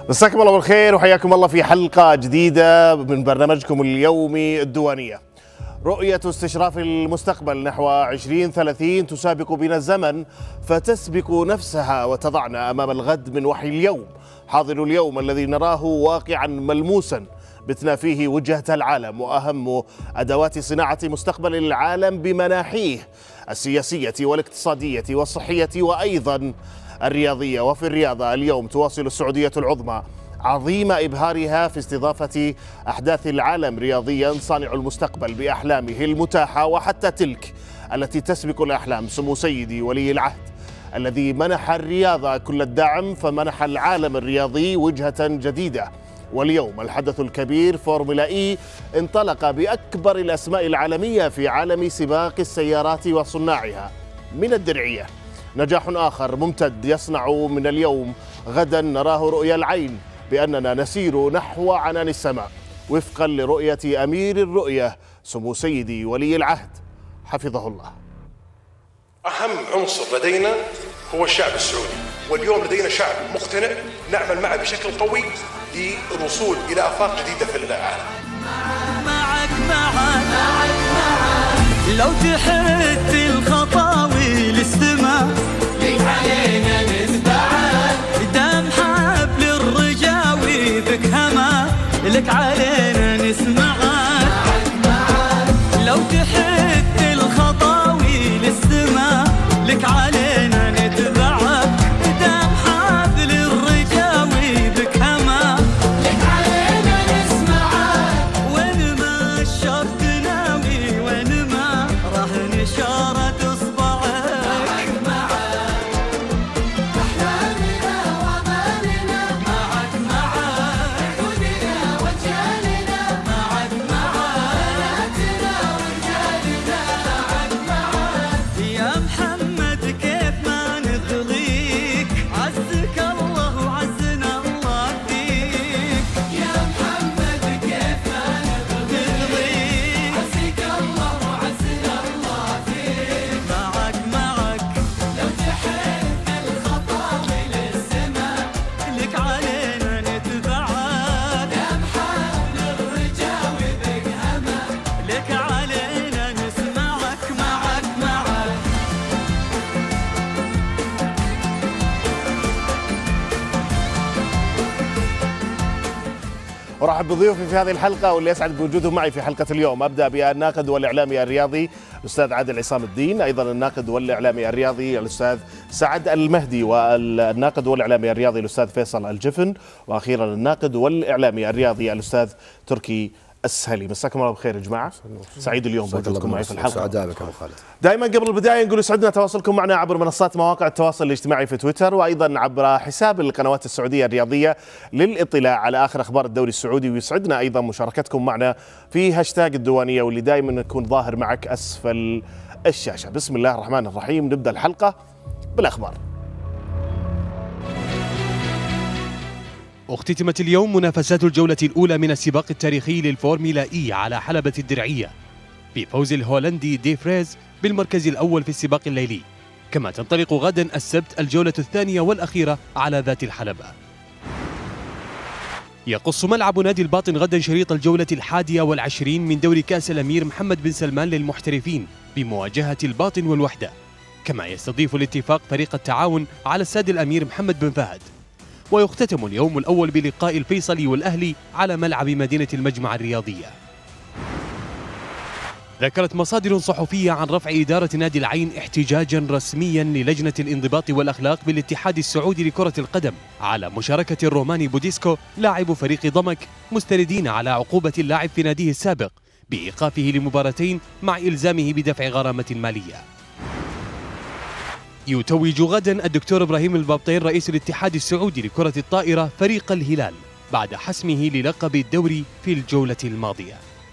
مساكم الله بالخير وحياكم الله في حلقة جديدة من برنامجكم اليومي الديوانية. رؤية استشراف المستقبل نحو 2030 تسابق بنا الزمن فتسبق نفسها وتضعنا أمام الغد من وحي اليوم. حاضر اليوم الذي نراه واقعا ملموسا بتنا فيه وجهة العالم وأهم أدوات صناعة مستقبل العالم بمناحيه السياسية والاقتصادية والصحية وأيضا الرياضية. وفي الرياضة اليوم تواصل السعودية العظمى عظيم إبهارها في استضافة أحداث العالم رياضيا صانع المستقبل بأحلامه المتاحة وحتى تلك التي تسبق الأحلام. سمو سيدي ولي العهد الذي منح الرياضة كل الدعم فمنح العالم الرياضي وجهة جديدة. واليوم الحدث الكبير فورمولا إي انطلق بأكبر الأسماء العالمية في عالم سباق السيارات وصناعها من الدرعية. نجاح آخر ممتد يصنع من اليوم غدا نراه رؤيا العين بأننا نسير نحو عنان السماء وفقا لرؤية أمير الرؤية سمو سيدي ولي العهد حفظه الله. أهم عنصر لدينا هو الشعب السعودي، واليوم لدينا شعب مقتنع نعمل معه بشكل قوي للوصول إلى آفاق جديدة في العالم. معك لو تحت الخطاوي للسماء لك علينا نتبعك دام حبل الرجاوي بك هما لك علينا نسمعك لو تحت الخطاوي للسماء لك علينا نتبعك دام حبل الرجاوي بك هما لك علينا نسمعك وين ما الشرط ناوي وين ما راح نشارة اصبعك معك احلامنا وامالنا معك عيوننا وجالنا معك بناتنا ورجالنا معك يا محمد كيف ما نغليك عزك الله وعزنا الله فيك يا محمد كيف ما نغليك عزك الله وعزنا الله فيك معك لو تحت الخطاوي للسماء لك علينا نتبعك دام حبل الرجاوي بك هما لك علينا نسمعك معك ورحب بضيوفي في هذه الحلقة واللي يسعد بوجودهم معي في حلقة اليوم. أبدأ بالناقد والإعلامي الرياضي الأستاذ عادل عصام الدين، أيضا الناقد والإعلامي الرياضي الأستاذ سعد المهدي، والناقد والإعلامي الرياضي الأستاذ فيصل الجفن، وأخيرا الناقد والإعلامي الرياضي الأستاذ تركي السهلي. مساكم الله بخير يا جماعة، سعيد اليوم بوجودكم معي في الحلقة. سعداء بك أبو خالد. دائما قبل البداية نقول يسعدنا تواصلكم معنا عبر منصات مواقع التواصل الاجتماعي في تويتر وأيضا عبر حساب القنوات السعودية الرياضية للاطلاع على آخر أخبار الدوري السعودي. ويسعدنا أيضا مشاركتكم معنا في هاشتاج الديوانية واللي دائما نكون ظاهر معك أسفل الشاشة. بسم الله الرحمن الرحيم، نبدأ الحلقة بالأخبار. اختتمت اليوم منافسات الجولة الأولى من السباق التاريخي للفورمولا إي على حلبة الدرعية بفوز الهولندي دي فريز بالمركز الأول في السباق الليلي. كما تنطلق غدا السبت الجولة الثانية والأخيرة على ذات الحلبة. يقص ملعب نادي الباطن غدا شريط الجولة 21 من دوري كأس الأمير محمد بن سلمان للمحترفين بمواجهة الباطن والوحدة. كما يستضيف الاتفاق فريق التعاون على استاد الأمير محمد بن فهد. ويختتم اليوم الأول بلقاء الفيصلي والأهلي على ملعب مدينة المجمع الرياضية. ذكرت مصادر صحفية عن رفع إدارة نادي العين احتجاجا رسميا للجنة الانضباط والأخلاق بالاتحاد السعودي لكرة القدم على مشاركة الروماني بوديسكو لاعب فريق ضمك مستندين على عقوبة اللاعب في ناديه السابق بإيقافه لمباراتين مع إلزامه بدفع غرامة مالية. يتوج غدا الدكتور إبراهيم البابطين رئيس الاتحاد السعودي لكرة الطائرة فريق الهلال بعد حسمه للقب الدوري في الجولة الماضية.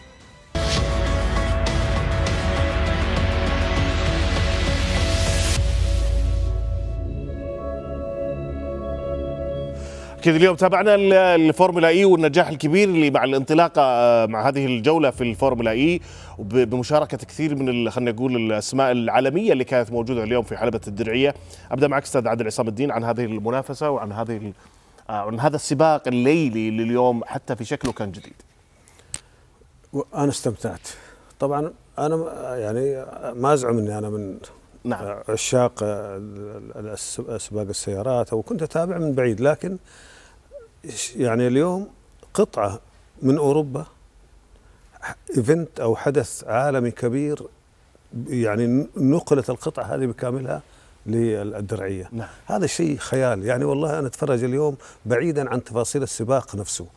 أكيد اليوم تابعنا الفورمولا إي والنجاح الكبير اللي مع الانطلاقة مع هذه الجولة في الفورمولا إي بمشاركة كثير من خلينا نقول الأسماء العالمية اللي كانت موجودة اليوم في حلبة الدرعية. أبدأ معك أستاذ عادل عصام الدين عن هذه المنافسة وعن هذه عن هذا السباق الليلي اللي اليوم حتى في شكله كان جديد. أنا استمتعت طبعا. أنا يعني ما أزعم أني أنا من نعم. عشاق سباق السيارات أو كنت أتابع من بعيد، لكن يعني اليوم قطعة من أوروبا، إيفنت أو حدث عالمي كبير، يعني نقلت القطعة هذه بكاملها للدرعية. نعم. هذا شيء خيال يعني. والله أنا أتفرج اليوم بعيدا عن تفاصيل السباق نفسه،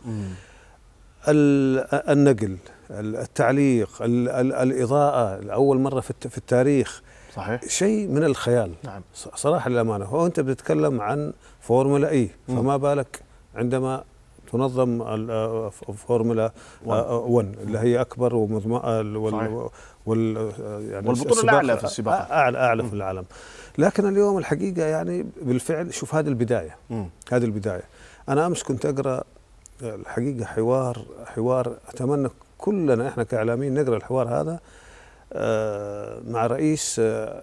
النقل، التعليق، الإضاءة لأول مرة في التاريخ، صحيح، شيء من الخيال. نعم. صراحة للأمانة. هو أنت بتتكلم عن فورمولا إي، فما بالك عندما تنظم فورمولا 1 اللي هي أكبر يعني والبطولة الأعلى في السباق، أعلى في العالم. لكن اليوم الحقيقة يعني بالفعل شوف هذه البداية. هذه البداية. أنا أمس كنت أقرأ الحقيقة حوار أتمنى كلنا إحنا كإعلاميين نقرأ الحوار هذا مع رئيس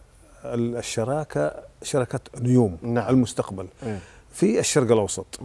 شركة نيوم. نعم. المستقبل في الشرق الأوسط،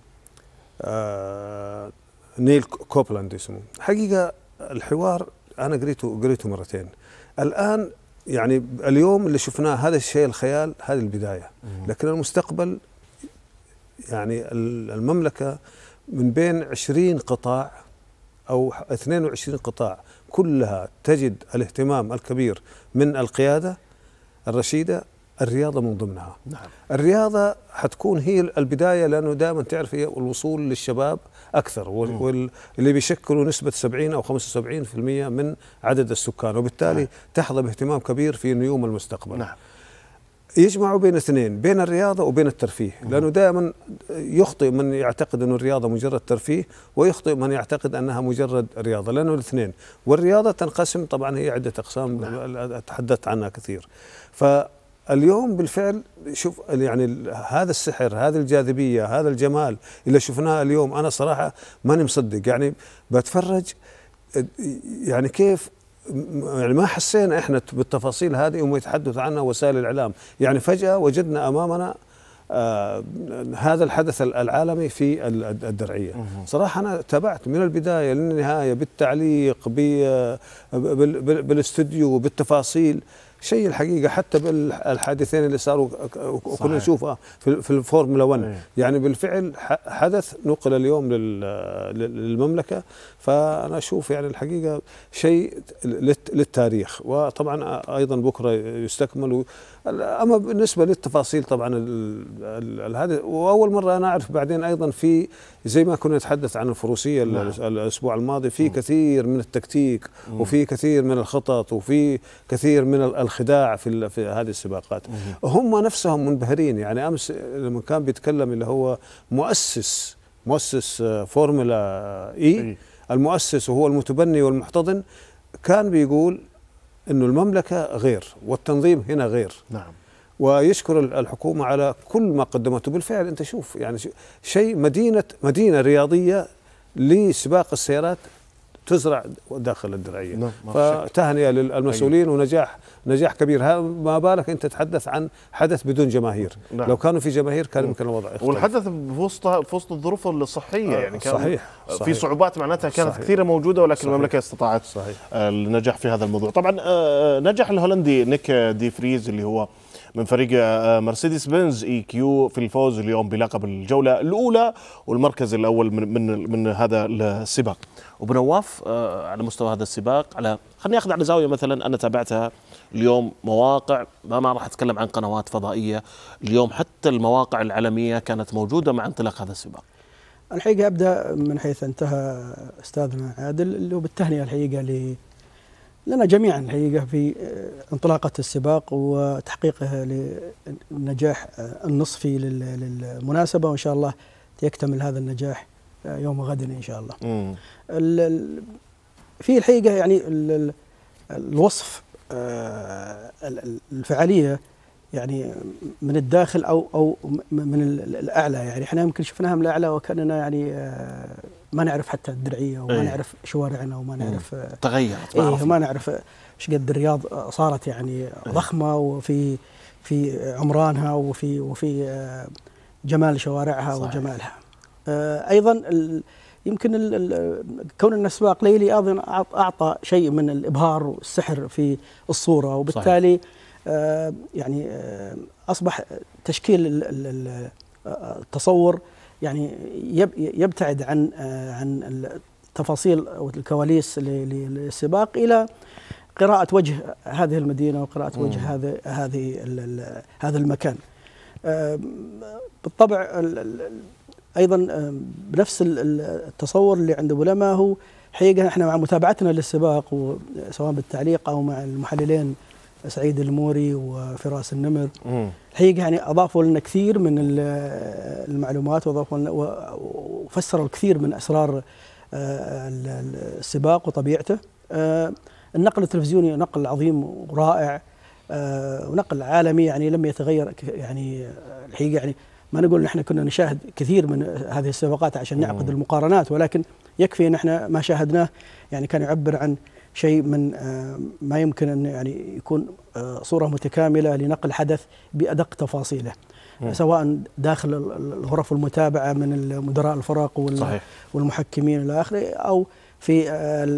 نيل كوبلاند اسمه. حقيقة الحوار أنا قريته مرتين. الآن يعني اليوم اللي شفناه هذا الشيء الخيال، هذه البداية. لكن المستقبل يعني المملكة من بين 20 قطاع أو 22 قطاع كلها تجد الاهتمام الكبير من القيادة الرشيدة، الرياضة من ضمنها. نعم. الرياضة حتكون هي البداية، لأنه دائما تعرف هي الوصول للشباب أكثر، واللي بيشكلوا نسبة 70 أو 75% من عدد السكان، وبالتالي تحظى باهتمام كبير في نيوم المستقبل. نعم. يجمعوا بين اثنين، بين الرياضة وبين الترفيه، لأنه دائما يخطئ من يعتقد أن الرياضة مجرد ترفيه، ويخطئ من يعتقد أنها مجرد رياضة، لأنه الاثنين. والرياضة تنقسم طبعا، هي عدة أقسام تحدثت عنها كثير. فاليوم بالفعل شوف يعني هذا السحر، هذه الجاذبية، هذا الجمال اللي شفناه اليوم، أنا صراحة ماني مصدق. يعني بتفرج يعني كيف يعني ما حسينا احنا بالتفاصيل هذه وما يتحدث عنها وسائل الاعلام. يعني فجأة وجدنا امامنا هذا الحدث العالمي في الدرعية. صراحة انا تابعت من البداية للنهاية بالتعليق، بالاستوديو، بالتفاصيل. شيء الحقيقة حتى بالحادثين اللي صاروا كنا نشوفها في الفورمولا 1. يعني بالفعل حدث نقل اليوم للمملكة. فأنا أشوف يعني الحقيقة شيء للتاريخ، وطبعا أيضا بكرة يستكمل. أما بالنسبة للتفاصيل طبعا هذا، وأول مرة أنا أعرف بعدين أيضا في زي ما كنا نتحدث عن الفروسية الأسبوع الماضي، في كثير من التكتيك وفي كثير من الخطط وفي كثير من الخداع في هذه السباقات. هم نفسهم منبهرين. يعني أمس لما كان بيتكلم اللي هو مؤسس فورمولا إي، المؤسس وهو المتبني والمحتضن، كان بيقول إنه المملكة غير والتنظيم هنا غير. نعم. ويشكر الحكومة على كل ما قدمته. بالفعل أنت شوف يعني شيء مدينة رياضية لسباق السيارات تزرع داخل الدرعية. نعم. فتهنئة للمسؤولين ونجاح كبير. ما بالك أنت تتحدث عن حدث بدون جماهير. نعم. لو كانوا في جماهير كان يمكن الوضع يختلف. والحدث في وسط الظروف الصحية يعني كان صحيح. في صعوبات معناتها كانت صحيح. كثيرة موجودة، ولكن المملكة استطاعت النجاح في هذا الموضوع. طبعا نجح الهولندي نيك دي فريز اللي هو من فريق مرسيدس بنز اي كيو في الفوز اليوم بلقب الجولة الأولى والمركز الأول من هذا السباق. وبنواف على مستوى هذا السباق، خليني أخذ على زاوية مثلا أنا تابعتها اليوم، مواقع ما راح أتكلم عن قنوات فضائية، اليوم حتى المواقع العالمية كانت موجودة مع انطلاق هذا السباق. الحقيقة أبدأ من حيث انتهى أستاذنا عادل، اللي هو بالتهنئة الحقيقة لنا جميعا الحقيقة في انطلاقة السباق وتحقيقه للنجاح النصفي للمناسبة، وإن شاء الله يكتمل هذا النجاح يوم غد إن شاء الله. في الحقيقة يعني الوصف الفعالية يعني من الداخل أو من الأعلى. يعني احنا يمكن شفناها من الأعلى وكأننا يعني ما نعرف حتى الدرعية وما نعرف شوارعنا وما نعرف تغيرت ما نعرف ايش قد الرياض صارت يعني ضخمة وفي عمرانها وفي جمال شوارعها. صحيح. وجمالها. أيضا يمكن كون أن السباق ليلي أيضا أعطى شيء من الإبهار والسحر في الصورة، وبالتالي يعني أصبح تشكيل التصور يعني يبتعد عن التفاصيل أو الكواليس للسباق إلى قراءة وجه هذه المدينة وقراءة وجه هذا المكان. بالطبع أيضا بنفس التصور اللي عند العلماء، هو حقيقة احنا مع متابعتنا للسباق سواء بالتعليق أو مع المحللين سعيد الموري وفراس النمر، الحقيقة يعني أضافوا لنا كثير من المعلومات وفسروا الكثير من أسرار السباق وطبيعته. النقل التلفزيوني نقل عظيم ورائع ونقل عالمي، يعني لم يتغير يعني الحقيقة يعني ما نقول نحن كنا نشاهد كثير من هذه السباقات عشان نعقد المقارنات، ولكن يكفي ان احنا ما شاهدناه يعني كان يعبر عن شيء من ما يمكن ان يعني يكون صورة متكاملة لنقل حدث بأدق تفاصيله، سواء داخل الغرف المتابعة من مدراء الفرق والمحكمين إلى آخره، أو في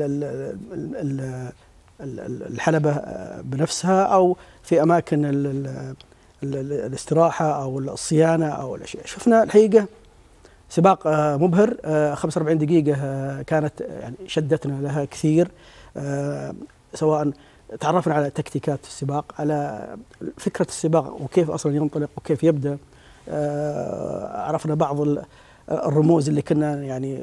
الحلبة بنفسها، أو في أماكن الاستراحة أو الصيانة أو الأشياء. شفنا الحقيقة سباق مبهر، 45 دقيقة كانت يعني شدتنا لها كثير، سواء تعرفنا على تكتيكات السباق، على فكرة السباق وكيف أصلا ينطلق وكيف يبدأ، عرفنا بعض الرموز اللي كنا يعني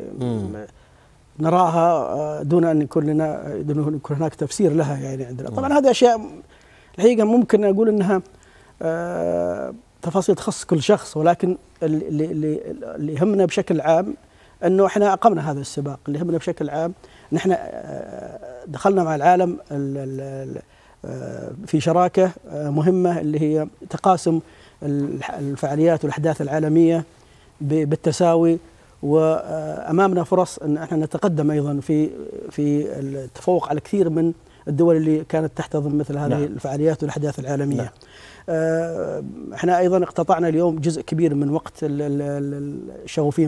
نراها دون أن يكون هناك تفسير لها يعني عندنا. طبعا هذه أشياء الحقيقة ممكن أقول أنها تفاصيل تخص كل شخص، ولكن اللي يهمنا بشكل عام أنه إحنا أقمنا هذا السباق. اللي يهمنا بشكل عام أن إحنا دخلنا مع العالم في شراكة مهمة اللي هي تقاسم الفعاليات والأحداث العالمية بالتساوي، وأمامنا فرص أن احنا نتقدم أيضا في التفوق على كثير من الدول اللي كانت تحتضن مثل هذه الفعاليات والأحداث العالمية. احنا أيضا اقتطعنا اليوم جزء كبير من وقت الشغوفين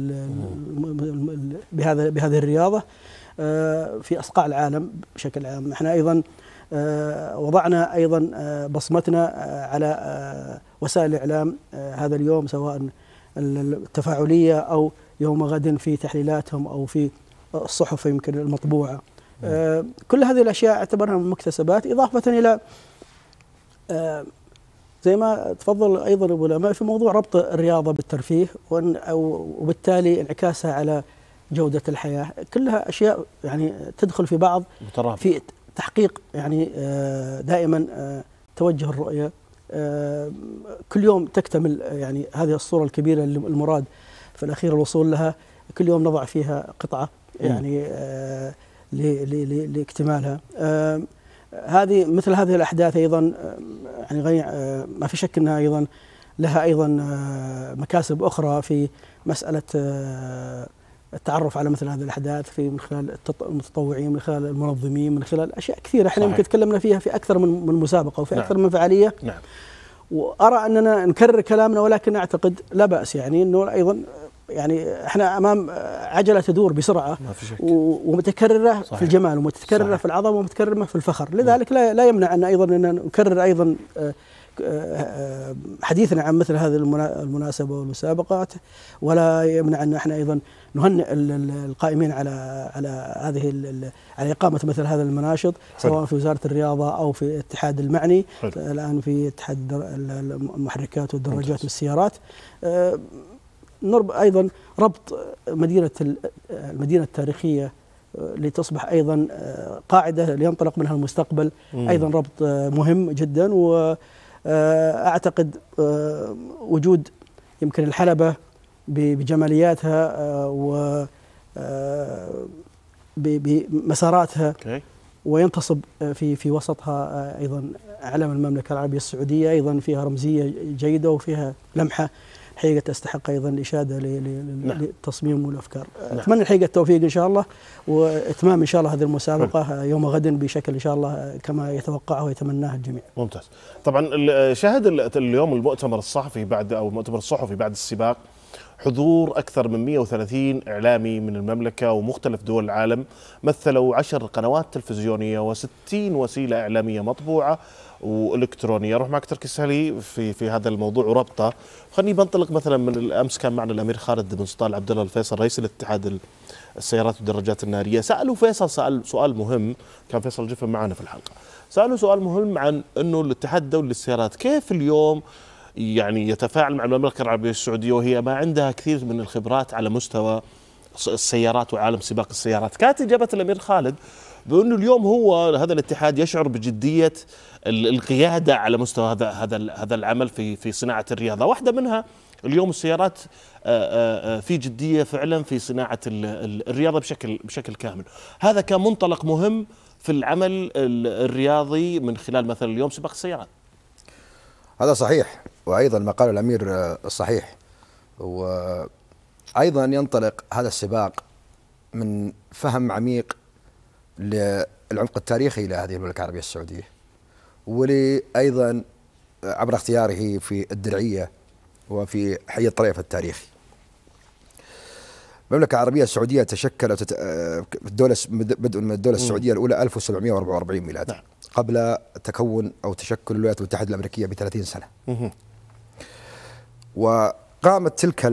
بهذه الرياضة في أصقاع العالم بشكل عام. احنا أيضا وضعنا أيضا بصمتنا على وسائل الإعلام هذا اليوم، سواء التفاعلية أو يوم غد في تحليلاتهم أو في الصحف يمكن المطبوعة. كل هذه الأشياء اعتبرها من مكتسبات، إضافة إلى زي ما تفضل أيضا أبو العلماء في موضوع ربط الرياضة بالترفيه وبالتالي انعكاسها على جودة الحياة. كلها أشياء يعني تدخل في بعض في تحقيق يعني دائما توجه الرؤية. كل يوم تكتمل يعني هذه الصورة الكبيرة اللي المراد في الأخير الوصول لها، كل يوم نضع فيها قطعة يعني لاكتمالها. هذه مثل هذه الأحداث أيضا يعني ما في شك أنها أيضا لها أيضا مكاسب أخرى في مسألة التعرف على مثل هذه الأحداث من خلال المتطوعين، من خلال المنظمين، من خلال أشياء كثيرة احنا يمكن تكلمنا فيها في أكثر من مسابقة وفي أكثر من فعالية. وأرى أننا نكرر كلامنا، ولكن أعتقد لا بأس يعني أنه أيضا يعني احنا أمام عجلة تدور بسرعة ومتكررة في الجمال ومتكررة في العظمة ومتكررة في الفخر. لذلك لا يمنع أن أيضا أن نكرر أيضا حديثنا عن مثل هذه المناسبة والمسابقات، ولا يمنع أن احنا أيضا نهنئ القائمين على على إقامة مثل هذا المناشط، سواء في وزارة الرياضة أو في الاتحاد المعني الآن في اتحاد المحركات والدراجات والسيارات. أيضا ربط المدينة التاريخية لتصبح أيضا قاعدة لينطلق منها المستقبل، أيضا ربط مهم جدا. وأعتقد وجود يمكن الحلبة بجمالياتها وبمساراتها وينتصب في وسطها أيضا علم المملكة العربية السعودية، أيضا فيها رمزية جيدة وفيها لمحة حقيقة تستحق أيضا الإشادة للتصميم والأفكار. أتمنى الحقيقة التوفيق إن شاء الله، وإتمام إن شاء الله هذه المسابقة يوم غد بشكل إن شاء الله كما يتوقعه ويتمناه الجميع. ممتاز. طبعا شاهد اليوم المؤتمر الصحفي بعد السباق، حضور أكثر من 130 إعلامي من المملكة ومختلف دول العالم، مثلوا 10 قنوات تلفزيونية و60 وسيلة إعلامية مطبوعة والكترونيه. اروح معك تركي السهلي في هذا الموضوع وربطه. خليني بنطلق مثلا من الامس، كان معنا الامير خالد بن سلطان عبد الله الفيصل رئيس الاتحاد السيارات والدراجات الناريه. سالوا فيصل سؤال مهم، كان فيصل جفن معنا في الحلقه، سالوا سؤال مهم عن انه الاتحاد الدولي للسيارات كيف اليوم يعني يتفاعل مع المملكه العربيه السعوديه وهي ما عندها كثير من الخبرات على مستوى السيارات وعالم سباق السيارات. كانت اجابه الامير خالد بانه اليوم هو هذا الاتحاد يشعر بجديه القياده على مستوى هذا العمل في صناعه الرياضه. واحده منها اليوم السيارات في جديه فعلا في صناعه الرياضه بشكل كامل. هذا كان منطلق مهم في العمل الرياضي من خلال مثلا اليوم سباق السيارات. هذا صحيح، وايضا ما قال الامير صحيح، وايضا ينطلق هذا السباق من فهم عميق للعمق التاريخي لهذه المملكه العربيه السعوديه، ولأيضا عبر اختياره في الدرعيه وفي حي الطريف التاريخي. المملكه العربيه السعوديه تشكلت الدوله بدءا من الدوله السعوديه الاولى 1744 ميلادي، نعم. قبل تكون او تشكل الولايات المتحده الامريكيه ب 30 سنه. وقامت تلك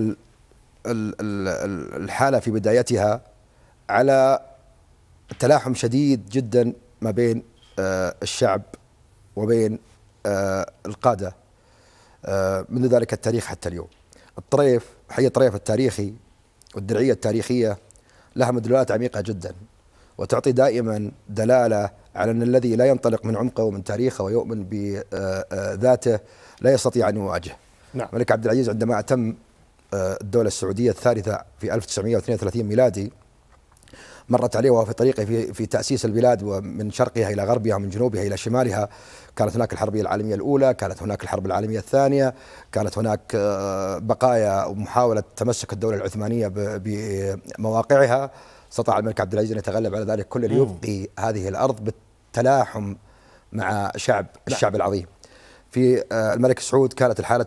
الحاله في بدايتها على تلاحم شديد جدا ما بين الشعب وبين القادة منذ ذلك التاريخ حتى اليوم. الطريف، حي الطريف التاريخي والدرعية التاريخية لها مدلولات عميقة جدا، وتعطي دائما دلالة على أن الذي لا ينطلق من عمقه ومن تاريخه ويؤمن بذاته لا يستطيع أن يواجه. نعم. الملك عبد العزيز عندما أتم الدولة السعودية الثالثة في 1932 ميلادي، مرت عليه وهو في طريقه في تأسيس البلاد ومن شرقها إلى غربها ومن جنوبها إلى شمالها. كانت هناك الحرب العالمية الأولى، كانت هناك الحرب العالمية الثانية، كانت هناك بقايا ومحاولة تمسك الدولة العثمانية بمواقعها. استطاع الملك عبد العزيز أن يتغلب على ذلك كله ليبقي هذه الأرض بالتلاحم مع الشعب العظيم. في الملك سعود كانت الحالة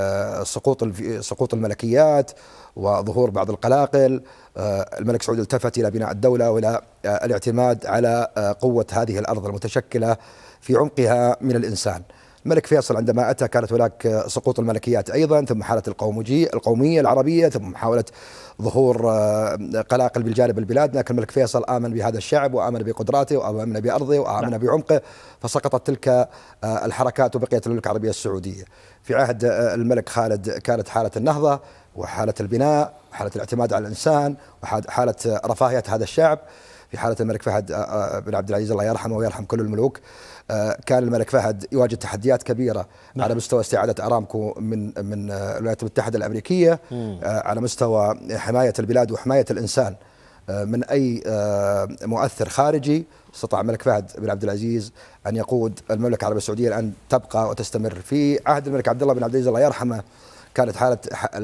سقوط الملكيات وظهور بعض القلاقل. الملك سعود التفت إلى بناء الدولة وإلى الاعتماد على قوة هذه الأرض المتشكلة في عمقها من الإنسان. الملك فيصل عندما أتى كانت هناك سقوط الملكيات أيضا، ثم حالة القومية العربية، ثم محاولة ظهور قلاقل بالجانب البلاد. لكن الملك فيصل آمن بهذا الشعب وآمن بقدراته وآمن بأرضه وآمن بعمقه، فسقطت تلك الحركات وبقيت المملكة العربية السعودية. في عهد الملك خالد كانت حالة النهضة وحالة البناء وحالة الاعتماد على الإنسان وحالة رفاهية هذا الشعب. في حالة الملك فهد بن عبد العزيز الله يرحمه ويرحم كل الملوك، كان الملك فهد يواجه تحديات كبيرة على مستوى استعادة أرامكو من الولايات المتحدة الأمريكية، على مستوى حماية البلاد وحماية الإنسان من أي مؤثر خارجي. استطاع الملك فهد بن عبد العزيز أن يقود المملكة العربية السعودية الآن تبقى وتستمر. في عهد الملك عبد الله بن عبد العزيز الله يرحمه كانت حالة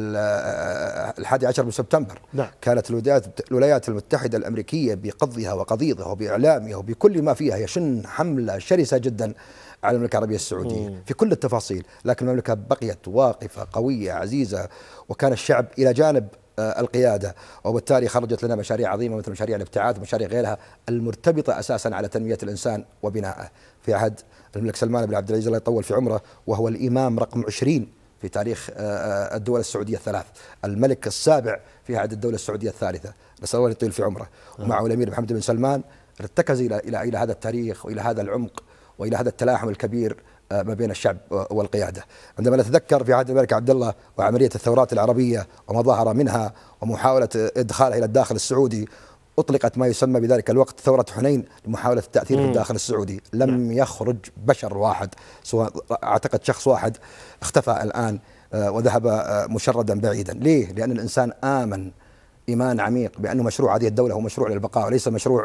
11 من سبتمبر، نعم. كانت الولايات المتحدة الأمريكية بقضها وقضيضها وبإعلامها وبكل ما فيها يشن حملة شرسة جدا على المملكة العربية السعودية في كل التفاصيل، لكن المملكة بقيت واقفة قوية عزيزة، وكان الشعب إلى جانب القيادة، وبالتالي خرجت لنا مشاريع عظيمة مثل مشاريع الابتعاث ومشاريع غيرها المرتبطة أساسا على تنمية الإنسان وبنائه. في عهد الملك سلمان بن عبد العزيز الله يطول في عمره، وهو الإمام رقم 20 في تاريخ الدول السعودية الثلاث، الملك السابع في عهد الدولة السعودية الثالثة، نسأل الله يطول في عمره. ومعه الأمير محمد بن سلمان ارتكز إلى هذا التاريخ وإلى هذا العمق وإلى هذا التلاحم الكبير ما بين الشعب والقيادة. عندما نتذكر في عهد الملك عبد الله وعملية الثورات العربية وما ظهر منها ومحاولة إدخالها إلى الداخل السعودي، أطلقت ما يسمى بذلك الوقت ثورة حنين لمحاولة التأثير في الداخل السعودي. لم يخرج بشر واحد، سواء أعتقد شخص واحد اختفى الآن وذهب مشردا بعيدا. ليه؟ لأن الإنسان آمن إيمان عميق بأنه مشروع هذه الدولة هو مشروع للبقاء وليس مشروع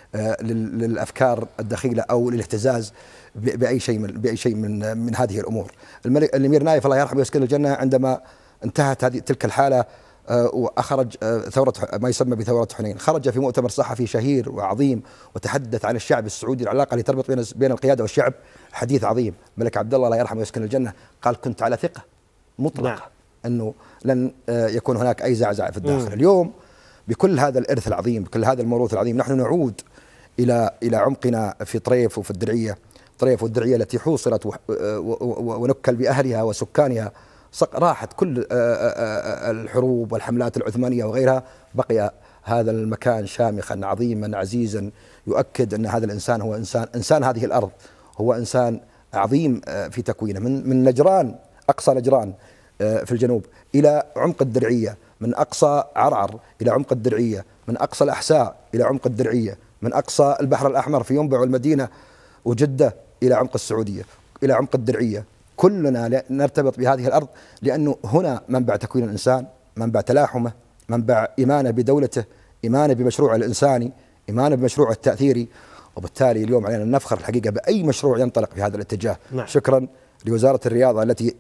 للأفكار الدخيلة أو للاهتزاز بأي شيء من هذه الأمور. الأمير نايف الله يرحمه ويسكن الجنة عندما انتهت تلك الحالة وأخرج ثورة ما يسمى بثورة حنين، خرج في مؤتمر صحفي شهير وعظيم وتحدث عن الشعب السعودي، العلاقة اللي تربط بين القيادة والشعب، حديث عظيم. الملك عبد الله الله يرحمه ويسكن الجنة قال: كنت على ثقة مطلقة أنه لن يكون هناك أي زعزعة في الداخل. اليوم بكل هذا الإرث العظيم، بكل هذا الموروث العظيم، نحن نعود إلى عمقنا في طريف وفي الدرعية. طريف والدرعية التي حوصرت ونكل بأهلها وسكانها، راحت كل الحروب والحملات العثمانية وغيرها، بقي هذا المكان شامخا عظيما عزيزا، يؤكد أن هذا الإنسان هو إنسان هذه الأرض، هو إنسان عظيم في تكوينه، من نجران، أقصى نجران في الجنوب إلى عمق الدرعية، من أقصى عرعر إلى عمق الدرعية، من أقصى الأحساء إلى عمق الدرعية، من أقصى البحر الأحمر في ينبع والمدينة وجدة إلى عمق السعودية، إلى عمق الدرعية. كلنا نرتبط بهذه الأرض، لأنه هنا منبع تكوين الإنسان، منبع تلاحمه، منبع إيمانه بدولته، إيمانه بمشروعه الإنساني، إيمانه بمشروعه التأثيري. وبالتالي اليوم علينا أن نفخر الحقيقة بأي مشروع ينطلق في هذا الاتجاه. نعم. شكرا لوزارة الرياضة التي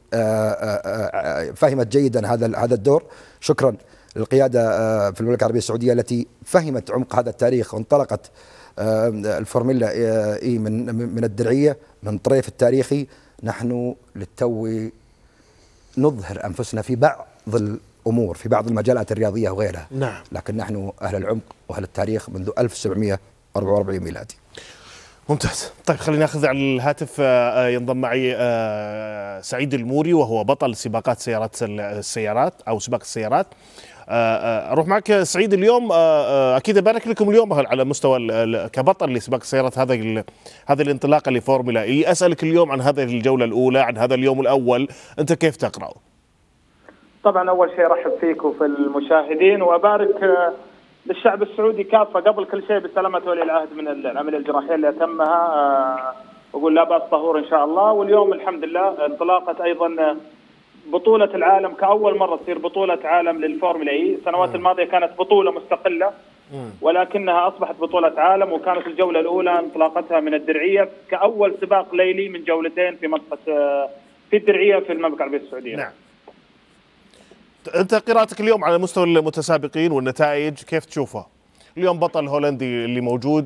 فهمت جيدا هذا الدور. شكرا للقيادة في المملكة العربية السعودية التي فهمت عمق هذا التاريخ، وانطلقت الفورمولا إي من الدرعية، من طريف التاريخي. نحن للتو نظهر أنفسنا في بعض الأمور، في بعض المجالات الرياضية وغيرها. نعم. لكن نحن أهل العمق وأهل التاريخ منذ 1744 ميلادي. ممتاز. طيب خلينا ناخذ على الهاتف، ينضم معي سعيد الموري وهو بطل سباقات السيارات أو سباق السيارات. أروح معك سعيد. اليوم أكيد أبارك لكم اليوم على مستوى كبطل لسباق السيارات هذه الانطلاقة لفورمولا إي. أسألك اليوم عن هذه الجولة الأولى، عن هذا اليوم الأول، أنت كيف تقرأه؟ طبعا أول شيء رحب فيك وفي المشاهدين، وأبارك للشعب السعودي كافة قبل كل شيء بسلامة ولي العهد من العملية الجراحية اللي أتمها، وأقول لا بأس طهور إن شاء الله. واليوم الحمد لله انطلاقة أيضا بطولة العالم، كأول مرة تصير بطولة عالم للفورمولا إي. السنوات الماضية كانت بطولة مستقلة، ولكنها أصبحت بطولة عالم، وكانت الجولة الأولى انطلاقتها من الدرعية كأول سباق ليلي من جولتين في منطقة في الدرعية في المملكة العربية السعودية. نعم. أنت قراءتك اليوم على مستوى المتسابقين والنتائج كيف تشوفها؟ اليوم بطل هولندي اللي موجود،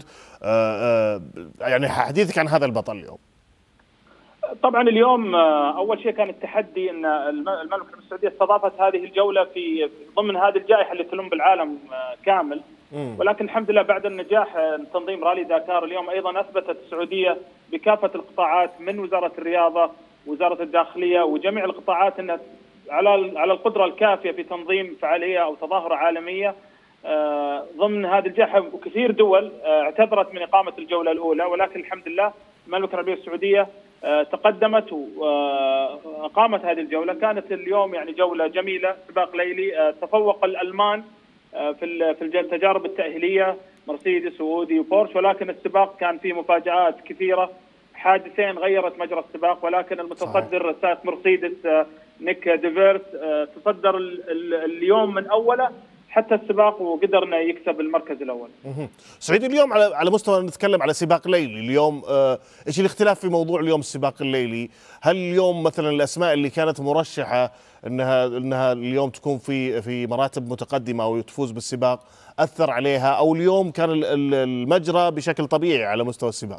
يعني حديثك عن هذا البطل اليوم. طبعا اليوم اول شيء كان التحدي ان المملكه العربيه السعوديه استضافت هذه الجوله في ضمن هذه الجائحه اللي تلم بالعالم كامل، ولكن الحمد لله بعد النجاح تنظيم رالي داكار اليوم ايضا اثبتت السعوديه بكافه القطاعات من وزاره الرياضه، وزاره الداخليه وجميع القطاعات انها على القدره الكافيه في تنظيم فعاليه او تظاهره عالميه ضمن هذه الجائحه. وكثير دول اعتذرت من اقامه الجوله الاولى، ولكن الحمد لله المملكه العربيه السعوديه تقدمت وأقامت هذه الجولة. كانت اليوم يعني جولة جميلة، سباق ليلي. تفوق الألمان في التجارب التأهيلية، مرسيدس وأودي وبورش، ولكن السباق كان فيه مفاجآت كثيرة، حادثين غيرت مجرى السباق. ولكن المتصدر سائق مرسيدس نيك ديفيرس تصدر اليوم من أوله حتى السباق، وقدرنا يكسب المركز الأول. سعيد، اليوم على مستوى نتكلم على سباق ليلي اليوم، ايش الاختلاف في موضوع اليوم السباق الليلي؟ هل اليوم مثلا الاسماء اللي كانت مرشحه انها اليوم تكون في مراتب متقدمه او تفوز بالسباق اثر عليها، او اليوم كان المجرى بشكل طبيعي على مستوى السباق؟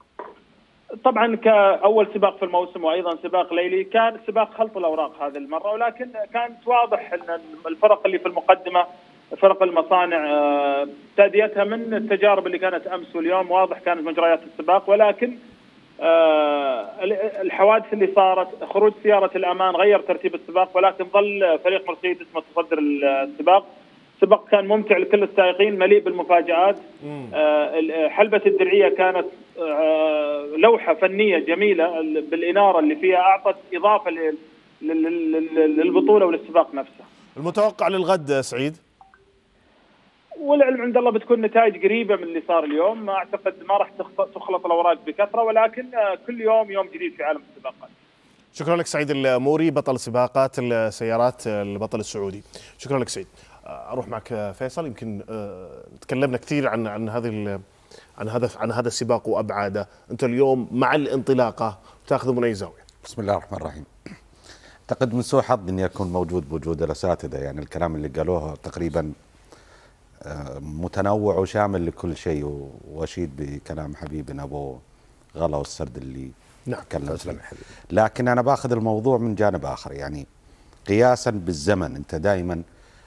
طبعا كأول سباق في الموسم وأيضا سباق ليلي كان سباق خلط الأوراق هذه المرة، ولكن كانت واضح أن الفرق اللي في المقدمة فرق المصانع تأديتها من التجارب اللي كانت أمس واليوم، واضح كانت مجريات السباق. ولكن الحوادث اللي صارت، خروج سيارة الأمان غير ترتيب السباق، ولكن ظل فريق مرسيدس متصدر السباق. السباق كان ممتع لكل السائقين، مليء بالمفاجآت. حلبة الدرعية كانت لوحة فنية جميلة بالإنارة اللي فيها، أعطت إضافة للبطولة وللسباق نفسه. المتوقع للغد سعيد؟ والعلم عند الله بتكون نتائج قريبة من اللي صار اليوم. أعتقد ما راح تخلط الأوراق بكثرة، ولكن كل يوم جديد في عالم السباقات. شكرا لك سعيد الموري، بطل سباقات السيارات البطل السعودي. شكرا لك سعيد. اروح معك فيصل. يمكن تكلمنا كثير عن هذا السباق وابعاده، انت اليوم مع الانطلاقه تاخذ من اي زاويه؟ بسم الله الرحمن الرحيم. اعتقد من سوء حظ اني اكون موجود بوجود الاساتذه، يعني الكلام اللي قالوه تقريبا متنوع وشامل لكل شيء، واشيد بكلام حبيبنا ابو غلا والسرد اللي تكلم. لكن انا باخذ الموضوع من جانب اخر، يعني قياسا بالزمن، انت دائما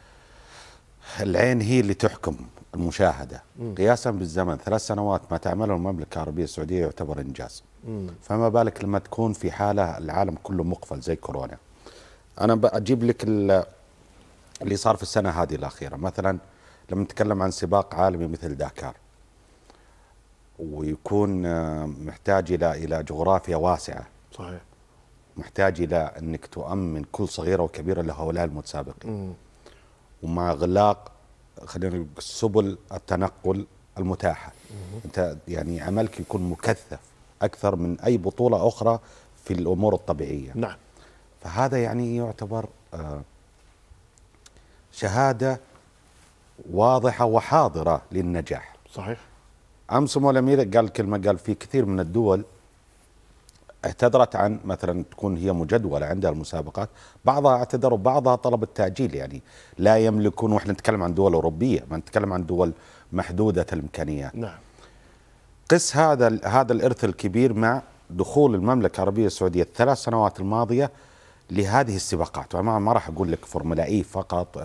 العين هي اللي تحكم المشاهده. قياسا بالزمن 3 سنوات ما تعمله المملكه العربيه السعوديه يعتبر انجاز. فما بالك لما تكون في حاله العالم كله مقفل زي كورونا. انا بجيب لك اللي صار في السنه هذه الاخيره، مثلا لما نتكلم عن سباق عالمي مثل داكار، ويكون محتاج الى جغرافيا واسعه، صحيح، محتاج الى انك تؤمن كل صغيره وكبيره لهؤلاء المتسابقين، ومع اغلاق خلينا نقول سبل التنقل المتاحه. انت يعني عملك يكون مكثف اكثر من اي بطوله اخرى في الامور الطبيعيه. نعم. فهذا يعني يعتبر شهاده واضحه وحاضره للنجاح. صحيح. امس سمو الامير قال كلمه، قال في كثير من الدول اعتذرت عن مثلا تكون هي مجدوله عندها المسابقات، بعضها اعتذر وبعضها طلب التاجيل، يعني لا يملكون، واحنا نتكلم عن دول اوروبيه، ما نتكلم عن دول محدوده الامكانيات. نعم. قس هذا الارث الكبير مع دخول المملكه العربيه السعوديه ال3 سنوات الماضيه لهذه السباقات، ما راح اقول لك فورمولا اي فقط،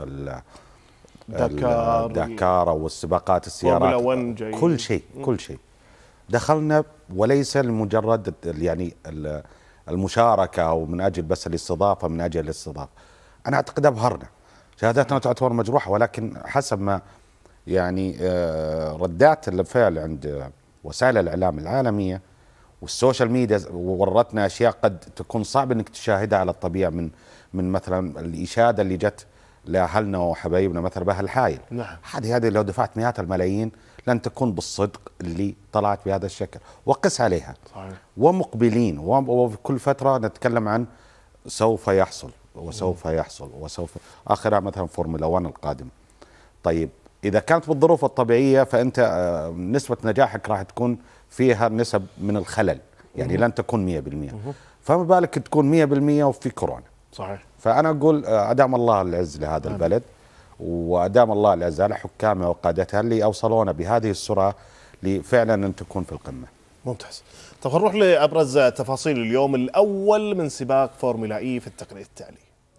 داكار والسباقات السيارات، كل شيء دخلنا، وليس لمجرد يعني المشاركه او من اجل بس الاستضافه، من اجل الاستضافه. انا اعتقد ابهرنا، شهاداتنا تعتبر مجروحه، ولكن حسب ما يعني ردات الفعل عند وسائل الاعلام العالميه والسوشيال ميديا ورتنا اشياء قد تكون صعب انك تشاهدها على الطبيعه، من مثلا الاشاده اللي جت لاهلنا وحبايبنا مثلا باهل الحايل. نعم. هذه لو دفعت مئات الملايين لن تكون بالصدق اللي طلعت بهذا الشكل، وقس عليها. صحيح. ومقبلين، وفي كل فتره نتكلم عن سوف يحصل وسوف يحصل وسوف، اخرها مثلا فورمولا 1 القادم. طيب اذا كانت بالظروف الطبيعيه فانت نسبه نجاحك راح تكون فيها نسب من الخلل، يعني لن تكون 100%. فما بالك تكون 100% وفي كورونا. صحيح. فانا اقول ادام الله العز لهذا البلد، وادام الله العز على حكامه وقادتها اللي اوصلونا بهذه السرعه لفعلا ان تكون في القمه. ممتاز. طب نروح لابرز تفاصيل اليوم الاول من سباق فورمولا اي في التقرير التالي.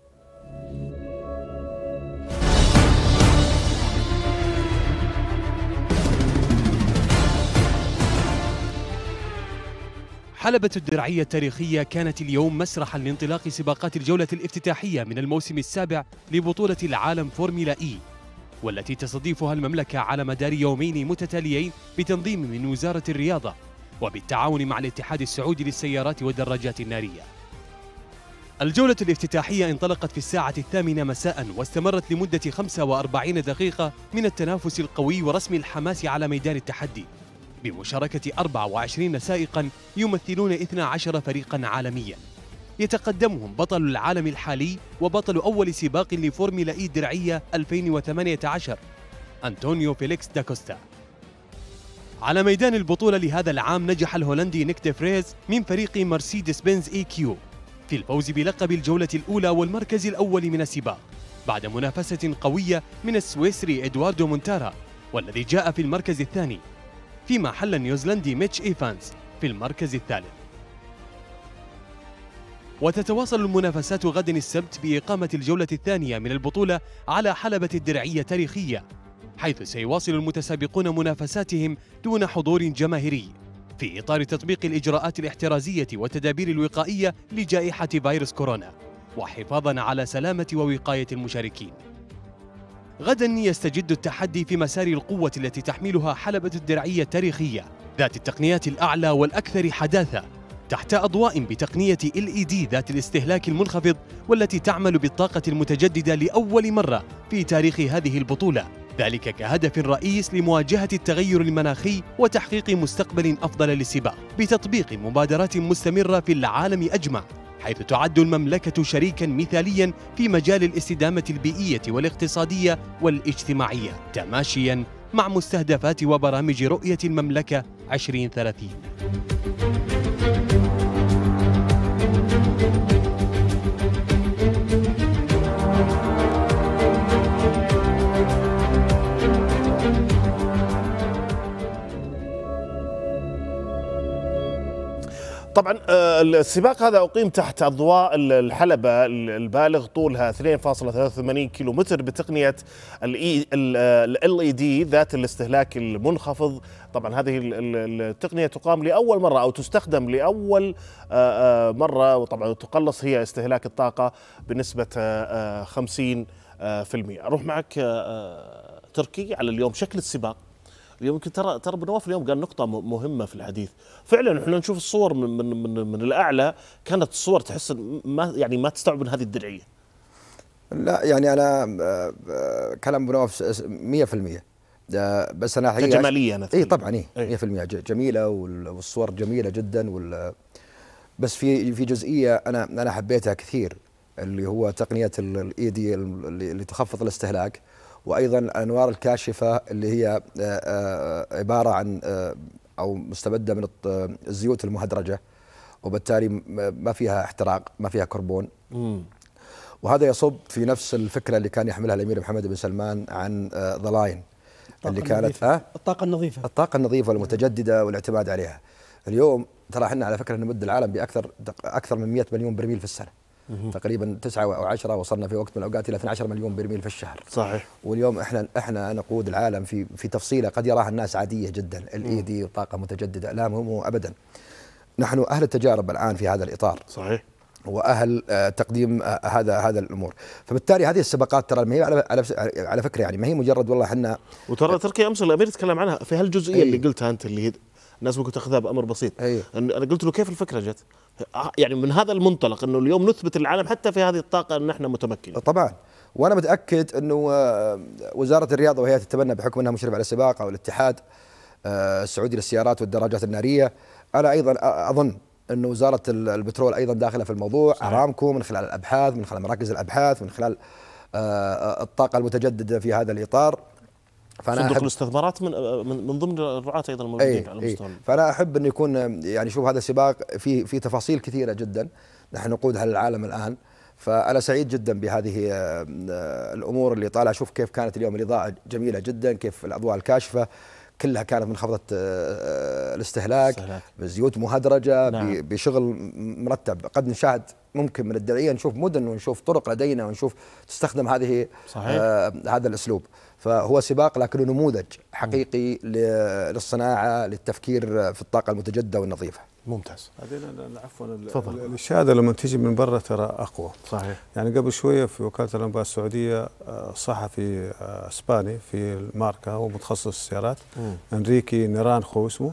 حلبة الدرعية التاريخية كانت اليوم مسرحا لانطلاق سباقات الجولة الافتتاحية من الموسم السابع لبطولة العالم فورمولا إي، والتي تستضيفها المملكة على مدار يومين متتاليين بتنظيم من وزارة الرياضة وبالتعاون مع الاتحاد السعودي للسيارات والدراجات النارية. الجولة الافتتاحية انطلقت في الساعة 8 مساء واستمرت لمدة 45 دقيقة من التنافس القوي ورسم الحماس على ميدان التحدي، بمشاركة 24 سائقاً يمثلون 12 فريقاً عالمياً، يتقدمهم بطل العالم الحالي وبطل أول سباق لفورمولا إي درعية 2018 أنطونيو فيليكس داكوستا. على ميدان البطولة لهذا العام نجح الهولندي نيك دي فريز من فريق مرسيدس بنز إي كيو في الفوز بلقب الجولة الأولى والمركز الأول من السباق، بعد منافسة قوية من السويسري إدواردو مونتارا والذي جاء في المركز الثاني، فيما حل النيوزيلندي ميتش إيفانز في المركز الثالث. وتتواصل المنافسات غدا السبت بإقامة الجولة الثانية من البطولة على حلبة الدرعية التاريخية، حيث سيواصل المتسابقون منافساتهم دون حضور جماهيري في إطار تطبيق الإجراءات الاحترازية والتدابير الوقائية لجائحة فيروس كورونا، وحفاظاً على سلامة ووقاية المشاركين. غداً يستجد التحدي في مسار القوة التي تحملها حلبة الدرعية التاريخية ذات التقنيات الأعلى والأكثر حداثة، تحت أضواء بتقنية LED ذات الاستهلاك المنخفض، والتي تعمل بالطاقة المتجددة لأول مرة في تاريخ هذه البطولة، ذلك كهدف رئيس لمواجهة التغير المناخي وتحقيق مستقبل أفضل للسباق، بتطبيق مبادرات مستمرة في العالم أجمع، حيث تعد المملكة شريكاً مثالياً في مجال الاستدامة البيئية والاقتصادية والاجتماعية، تماشياً مع مستهدفات وبرامج رؤية المملكة 2030. طبعا السباق هذا أقيم تحت أضواء الحلبة البالغ طولها 2.83 كيلومتر بتقنية LED ذات الاستهلاك المنخفض. طبعا هذه التقنية تقام لأول مرة أو تستخدم لأول مرة، وطبعا تقلص هي استهلاك الطاقة بنسبة 50%. أروح معك تركي على اليوم شكل السباق اليوم. يمكن ترى بن نواف اليوم قال نقطة مهمة في الحديث. فعلا احنا نشوف الصور من الأعلى، كانت الصور تحس ما تستوعب من هذه الدرعية. لا يعني أنا كلام بن نواف 100%. بس أنا حقيقة كجمالية أنا إيه طبعا 100% جميلة، والصور جميلة جدا. بس في جزئية أنا حبيتها كثير، اللي هو تقنية LED اللي تخفض الاستهلاك، وأيضا الأنوار الكاشفة اللي هي عبارة عن أو مستمدة من الزيوت المهدرجة، وبالتالي ما فيها احتراق، ما فيها كربون. وهذا يصب في نفس الفكرة اللي كان يحملها الأمير محمد بن سلمان عن ذا لاين اللي كانت الطاقة النظيفة والمتجددة والاعتماد عليها. اليوم ترى احنا على فكرة نمد العالم بأكثر من 100 مليون برميل في السنة، تقريبا 9 أو 10، وصلنا في وقت من الأوقات إلى 12 مليون برميل في الشهر. صحيح. واليوم احنا نقود العالم في تفصيلة قد يراها الناس عادية جدا، LED وطاقة متجددة. لا، مو أبدا. نحن أهل التجارب الآن في هذا الإطار. صحيح. وأهل تقديم هذا الأمور. فبالتالي هذه السباقات ترى ما هي على فكرة يعني ما هي مجرد والله احنا. وترى تركي أمس الأمير تكلم عنها في هالجزئية اللي قلتها أنت، اللي هي الناس ممكن تاخذها بأمر بسيط. أنا قلت له كيف الفكرة جت؟ يعني من هذا المنطلق انه اليوم نثبت العالم حتى في هذه الطاقه ان احنا متمكنين. طبعا، وانا متاكد انه وزاره الرياضه وهي تتبنى بحكم انها مشرف على السباق، او الاتحاد السعودي للسيارات والدراجات الناريه، انا ايضا اظن انه وزاره البترول ايضا داخله في الموضوع. ارامكو من خلال الابحاث، من خلال مراكز الابحاث، من خلال الطاقه المتجدده في هذا الاطار. فانا صندوق الاستثمارات من ضمن الرعاة ايضا الموجودين على المستوى. فانا احب انه يكون يعني شوف هذا السباق في تفاصيل كثيره جدا نحن نقودها للعالم الان. فانا سعيد جدا بهذه الامور اللي طالع. شوف كيف كانت اليوم الاضاءه جميله جدا، كيف الاضواء الكاشفه كلها كانت منخفضه الاستهلاك، بزيوت مهدرجه. نعم. بشغل مرتب. قد نشاهد ممكن من الدرعيه نشوف مدن ونشوف طرق لدينا ونشوف تستخدم هذه هذا الاسلوب. فهو سباق لكنه نموذج حقيقي للصناعه، للتفكير في الطاقه المتجدده والنظيفه. ممتاز. بعدين عفوا الاشاده لما تيجي من برا ترى اقوى. صحيح. يعني قبل شويه في وكاله الانباء السعوديه صحفي اسباني في الماركه، هو متخصص السيارات، انريكي نيرانخو اسمه.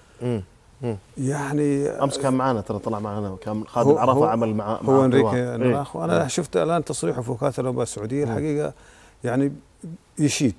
يعني امس كان معنا، ترى طلع معنا، كان خادم عرفه عمل مع هو انريكي نيرانخو. انا شفت الان تصريحه في وكاله الانباء السعوديه. الحقيقه يعني يشيد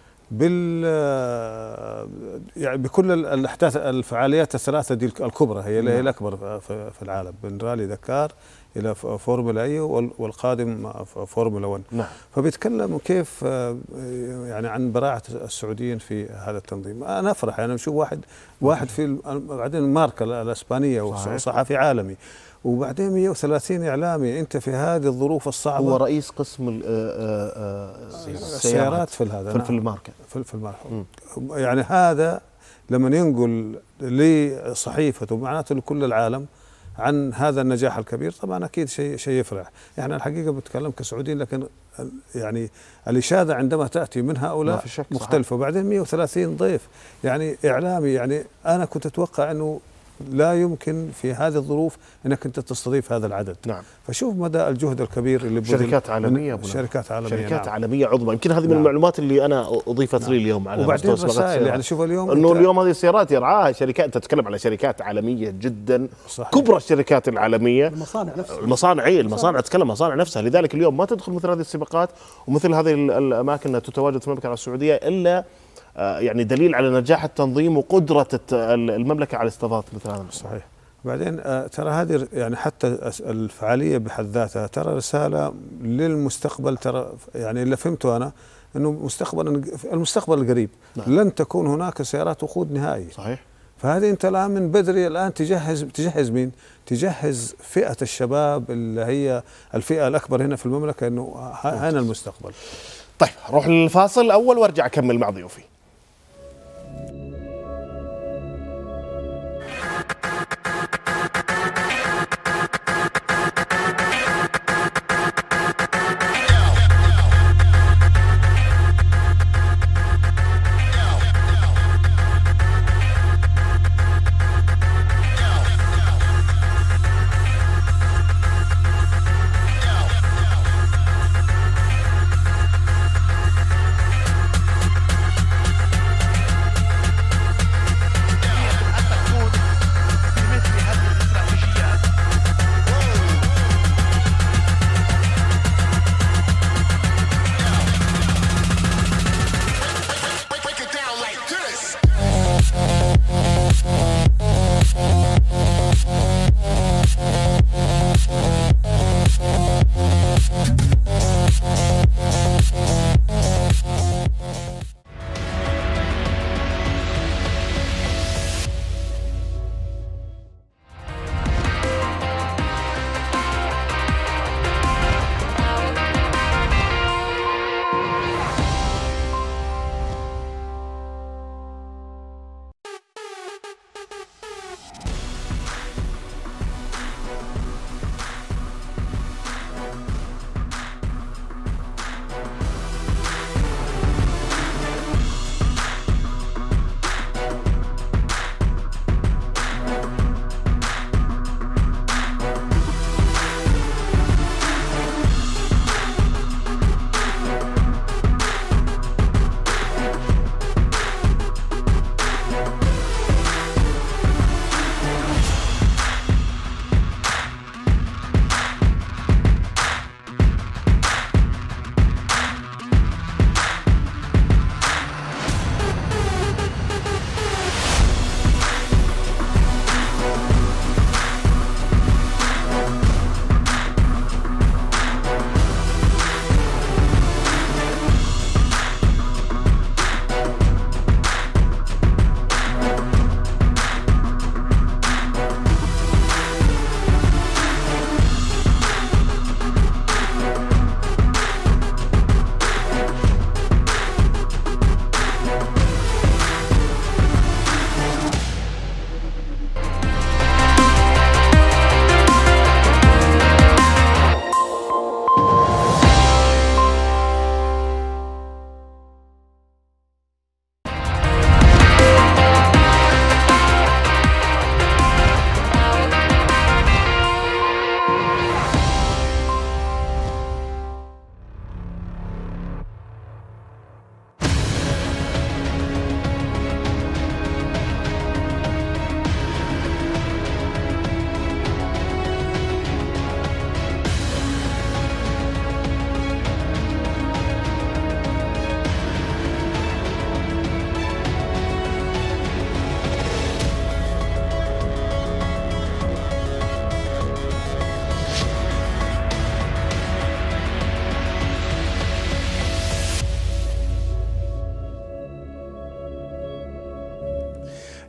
يعني بكل الاحداث الفعاليات الثلاثه دي الكبرى، هي الاكبر في العالم، من رالي دكار الى فورمولا اي والقادم فورمولا 1. نعم. فبيتكلموا كيف يعني عن براعه السعوديين في هذا التنظيم. انا افرح يعني نشوف واحد في بعدين الماركه الاسبانية وصحفي عالمي، وبعدين 130 إعلامي. أنت في هذه الظروف الصعبة. هو رئيس قسم السيارات في هذا في الماركة. في الماركة. يعني هذا لما ينقل لصحيفته معناته لكل العالم عن هذا النجاح الكبير، طبعا أكيد شيء يفرح. يعني الحقيقة بتكلم كسعوديين، لكن يعني الإشادة عندما تأتي من هؤلاء مختلفة. وبعدين 130 ضيف يعني إعلامي. يعني أنا كنت أتوقع أنه لا يمكن في هذه الظروف انك انت تستضيف هذا العدد. نعم. فشوف مدى الجهد الكبير اللي شركات عالميه، شركات عالميه عظمى. يمكن هذه من المعلومات اللي انا اضيفت لي اليوم على مستوى الرسائل. يعني شوف اليوم انه اليوم هذه السيارات يرعاها شركات، انت تتكلم على شركات عالميه جدا. صحيح. كبرى الشركات العالميه، المصانع تتكلم مصانع نفسها. لذلك اليوم ما تدخل مثل هذه السباقات ومثل هذه الاماكن تتواجد في المملكه السعوديه الا يعني دليل على نجاح التنظيم وقدرة المملكة على استضافة مثل هذا. صحيح. بعدين ترى هذه يعني حتى الفعالية بحد ذاتها ترى رسالة للمستقبل. ترى يعني اللي فهمته أنا أنه المستقبل القريب. نعم. لن تكون هناك سيارات وقود نهائي. صحيح. فهذه أنت الآن من بدري الآن تجهز مين؟ تجهز فئة الشباب اللي هي الفئة الأكبر هنا في المملكة، أنه هنا المستقبل. طيب روح للفاصل أول وارجع أكمل مع ضيوفي.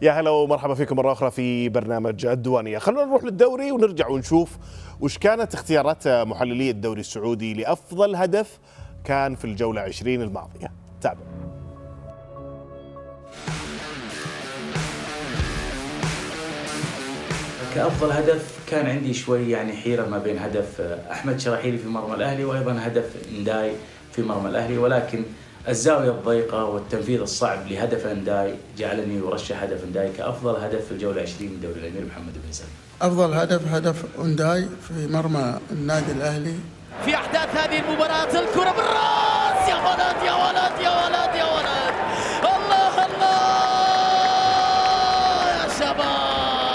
يا هلا ومرحبا فيكم مرة أخرى في برنامج الديوانية. خلونا نروح للدوري ونرجع ونشوف وش كانت اختيارات محللي الدوري السعودي لأفضل هدف كان في الجولة 20 الماضية. تابع. كأفضل هدف كان عندي شوي يعني حيرة ما بين هدف أحمد شراحيلي في مرمى الأهلي وأيضا هدف نداي في مرمى الأهلي، ولكن الزاوية الضيقة والتنفيذ الصعب لهدف نداي جعلني أرشح هدف نداي كأفضل هدف في الجولة 20 من دوري الأمير محمد بن سلمان. أفضل هدف نداي في مرمى النادي الأهلي. في أحداث هذه المباراة الكرة بالراس، يا ولد يا ولد يا ولد يا ولد، الله الله يا شباب.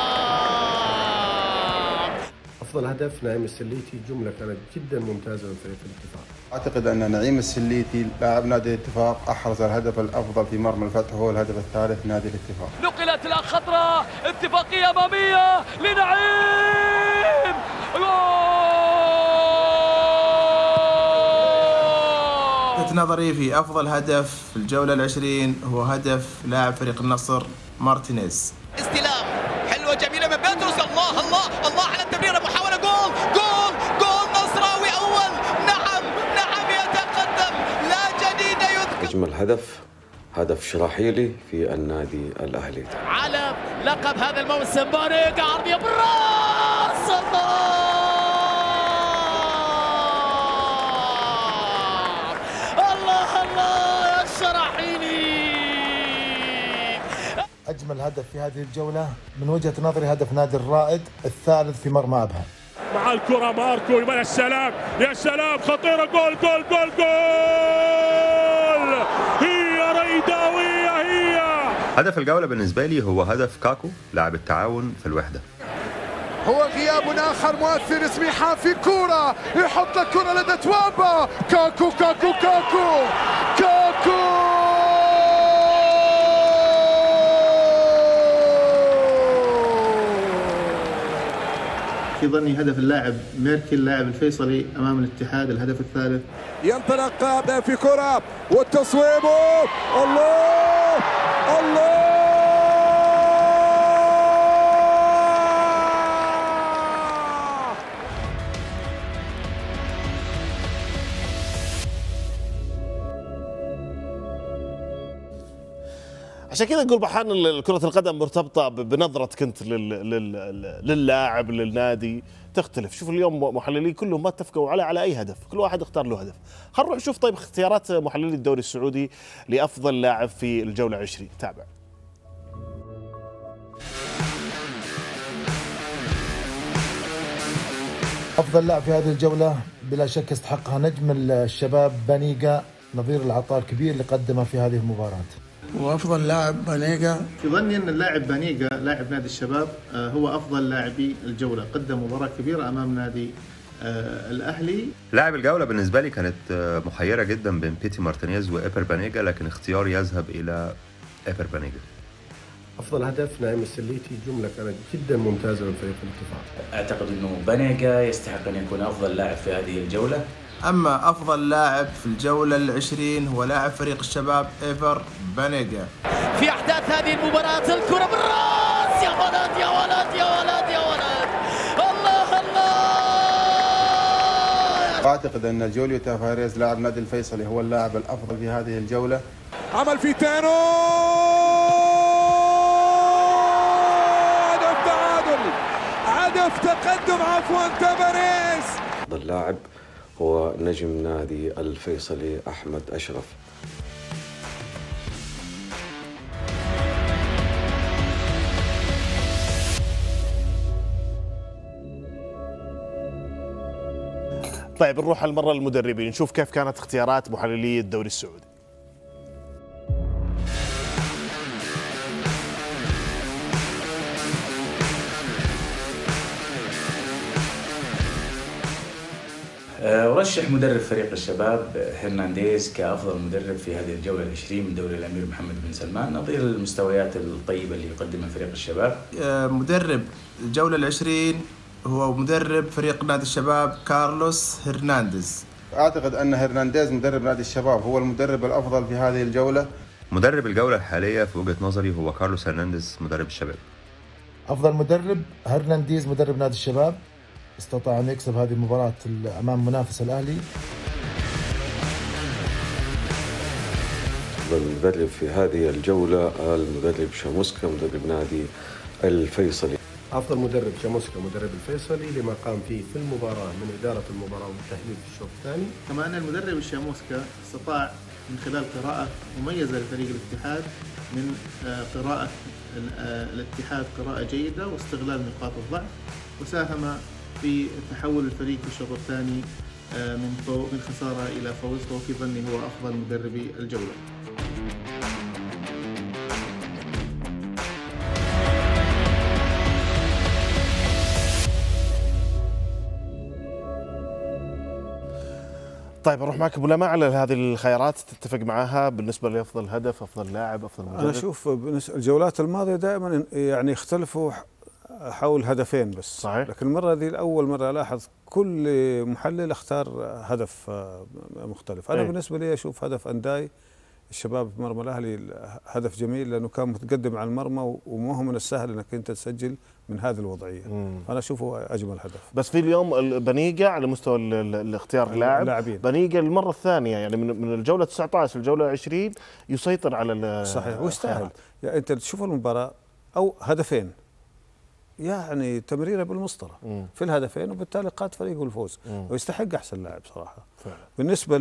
أفضل هدف نعيم السليتي، جملة كانت جدا ممتازة من فريق الاتفاق. أعتقد أن نعيم السليتي لاعب نادي الاتفاق أحرز الهدف الأفضل في مرمى الفتح، هو الهدف الثالث نادي الاتفاق. نقلت الآن خطرة اتفاقية أمامية لنعيم، نظري في أفضل هدف في الجولة 20 هو هدف لاعب فريق النصر مارتينيز. استلام حلوة جميلة من بيتروس، الله الله الله على التمريرة، محاولة جول جول جول نصراوي أول. نعم يتقدم، لا جديد يذكر. أجمل هدف شراحيلي في النادي الأهلي على لقب هذا الموسم. باريكا عرضية بالراس، الله الله يا شراحيلي. أجمل هدف في هذه الجولة من وجهة نظري هدف نادي الرائد الثالث في مرمى أبها. مع الكرة ماركو، يا سلام يا سلام، خطيرة، جول جول جول جول، هي ريداوية هي. هدف الجولة بالنسبة لي هو هدف كاكو لاعب التعاون في الوحدة. هو غياب آخر مؤثر، سميحة في كرة يحط الكرة لدى توابا، كاكو كاكو كاكو كاكو. في ظني هدف اللاعب ميركل اللاعب الفيصلي امام الاتحاد، الهدف الثالث. ينطلق في كرة والتصويب، الله الله. عشان كذا نقول احيانا كرة القدم مرتبطة بنظرتك انت للاعب للنادي تختلف. شوف اليوم محللين كلهم ما اتفقوا على اي هدف، كل واحد اختار له هدف. خلينا نروح نشوف طيب اختيارات محللي الدوري السعودي لافضل لاعب في الجولة 20. تابع. أفضل لاعب في هذه الجولة بلا شك يستحقها نجم الشباب بانيجا، نظير العطاء الكبير اللي قدمه في هذه المباراة. وأفضل لاعب بانيجا. في ظني أن اللاعب بانيجا لاعب نادي الشباب هو أفضل لاعبي الجولة، قدم مباراة كبيرة أمام نادي الأهلي. لاعب الجولة بالنسبة لي كانت محيرة جدا بين بيتي مارتينيز وإيبر بانيجا، لكن اختياري يذهب إلى إيبر بانيجا. أفضل هدف نعيم السليتي، جملة كانت جدا ممتازة من فريق الاتفاق. أعتقد أنه بانيجا يستحق أن يكون أفضل لاعب في هذه الجولة. أما أفضل لاعب في الجولة 20 هو لاعب فريق الشباب إيفر بانيجا. في أحداث هذه المباراة الكرة بالراس، يا ولد يا ولد يا ولد يا ولد، الله الله. أعتقد أن جوليو تافاريز لاعب نادي الفيصلي هو اللاعب الأفضل في هذه الجولة. عمل في تانو، هدف تعادل، هدف تقدم عفوا تافاريز. أفضل لاعب هو نجم نادي الفيصلي أحمد أشرف. طيب نروح المرة للمدربين، نشوف كيف كانت اختيارات محللي الدوري السعودي. أرشح مدرب فريق الشباب هرنانديز كأفضل مدرب في هذه الجولة 20 من دوري الأمير محمد بن سلمان، نظير المستويات الطيبة اللي يقدمها فريق الشباب. مدرب الجولة 20 هو مدرب فريق نادي الشباب كارلوس هرنانديز. أعتقد أن هرنانديز مدرب نادي الشباب هو المدرب الأفضل في هذه الجولة، مدرب الجولة الحالية في وجهة نظري هو كارلوس هرنانديز مدرب الشباب. أفضل مدرب هرنانديز مدرب نادي الشباب، استطاع أن يكسب هذه المباراة أمام منافس الأهلي. المدرب في هذه الجولة المدرب شاموسكا مدرب نادي الفيصلي. أفضل مدرب شاموسكا مدرب الفيصلي لما قام فيه في المباراة من إدارة المباراة والتحليل في الشوط الثاني. كما أن المدرب الشاموسكا استطاع من خلال قراءة مميزة لفريق الاتحاد، من قراءة الاتحاد قراءة جيدة واستغلال نقاط الضعف، وساهم في تحول الفريق في الشوط الثاني من خسارة إلى فوز، وفي ظني هو أفضل مدربي الجولة. طيب نروح معك ابو لمع على هذه الخيارات، تتفق معها بالنسبه لافضل هدف، افضل لاعب، افضل مدرب؟ انا اشوف الجولات الماضيه دائما يعني اختلفوا حول هدفين بس، صحيح. لكن المره هذه اول مره الاحظ كل محلل اختار هدف مختلف. انا بالنسبه لي اشوف هدف انداي الشباب في مرمى الاهلي هدف جميل، لانه كان متقدم على المرمى وما هو من السهل انك انت تسجل من هذه الوضعيه. انا اشوفه اجمل هدف. بس في اليوم بنيقة على مستوى الاختيار اللاعب، بنيقة المره الثانيه يعني من الجوله 19 الجوله 20 يسيطر على صحيح ويستاهل. يعني انت تشوف المباراه او هدفين يعني تمريره بالمسطره في الهدفين، وبالتالي قاد فريقه الفوز ويستحق احسن لاعب صراحه فعلا. بالنسبه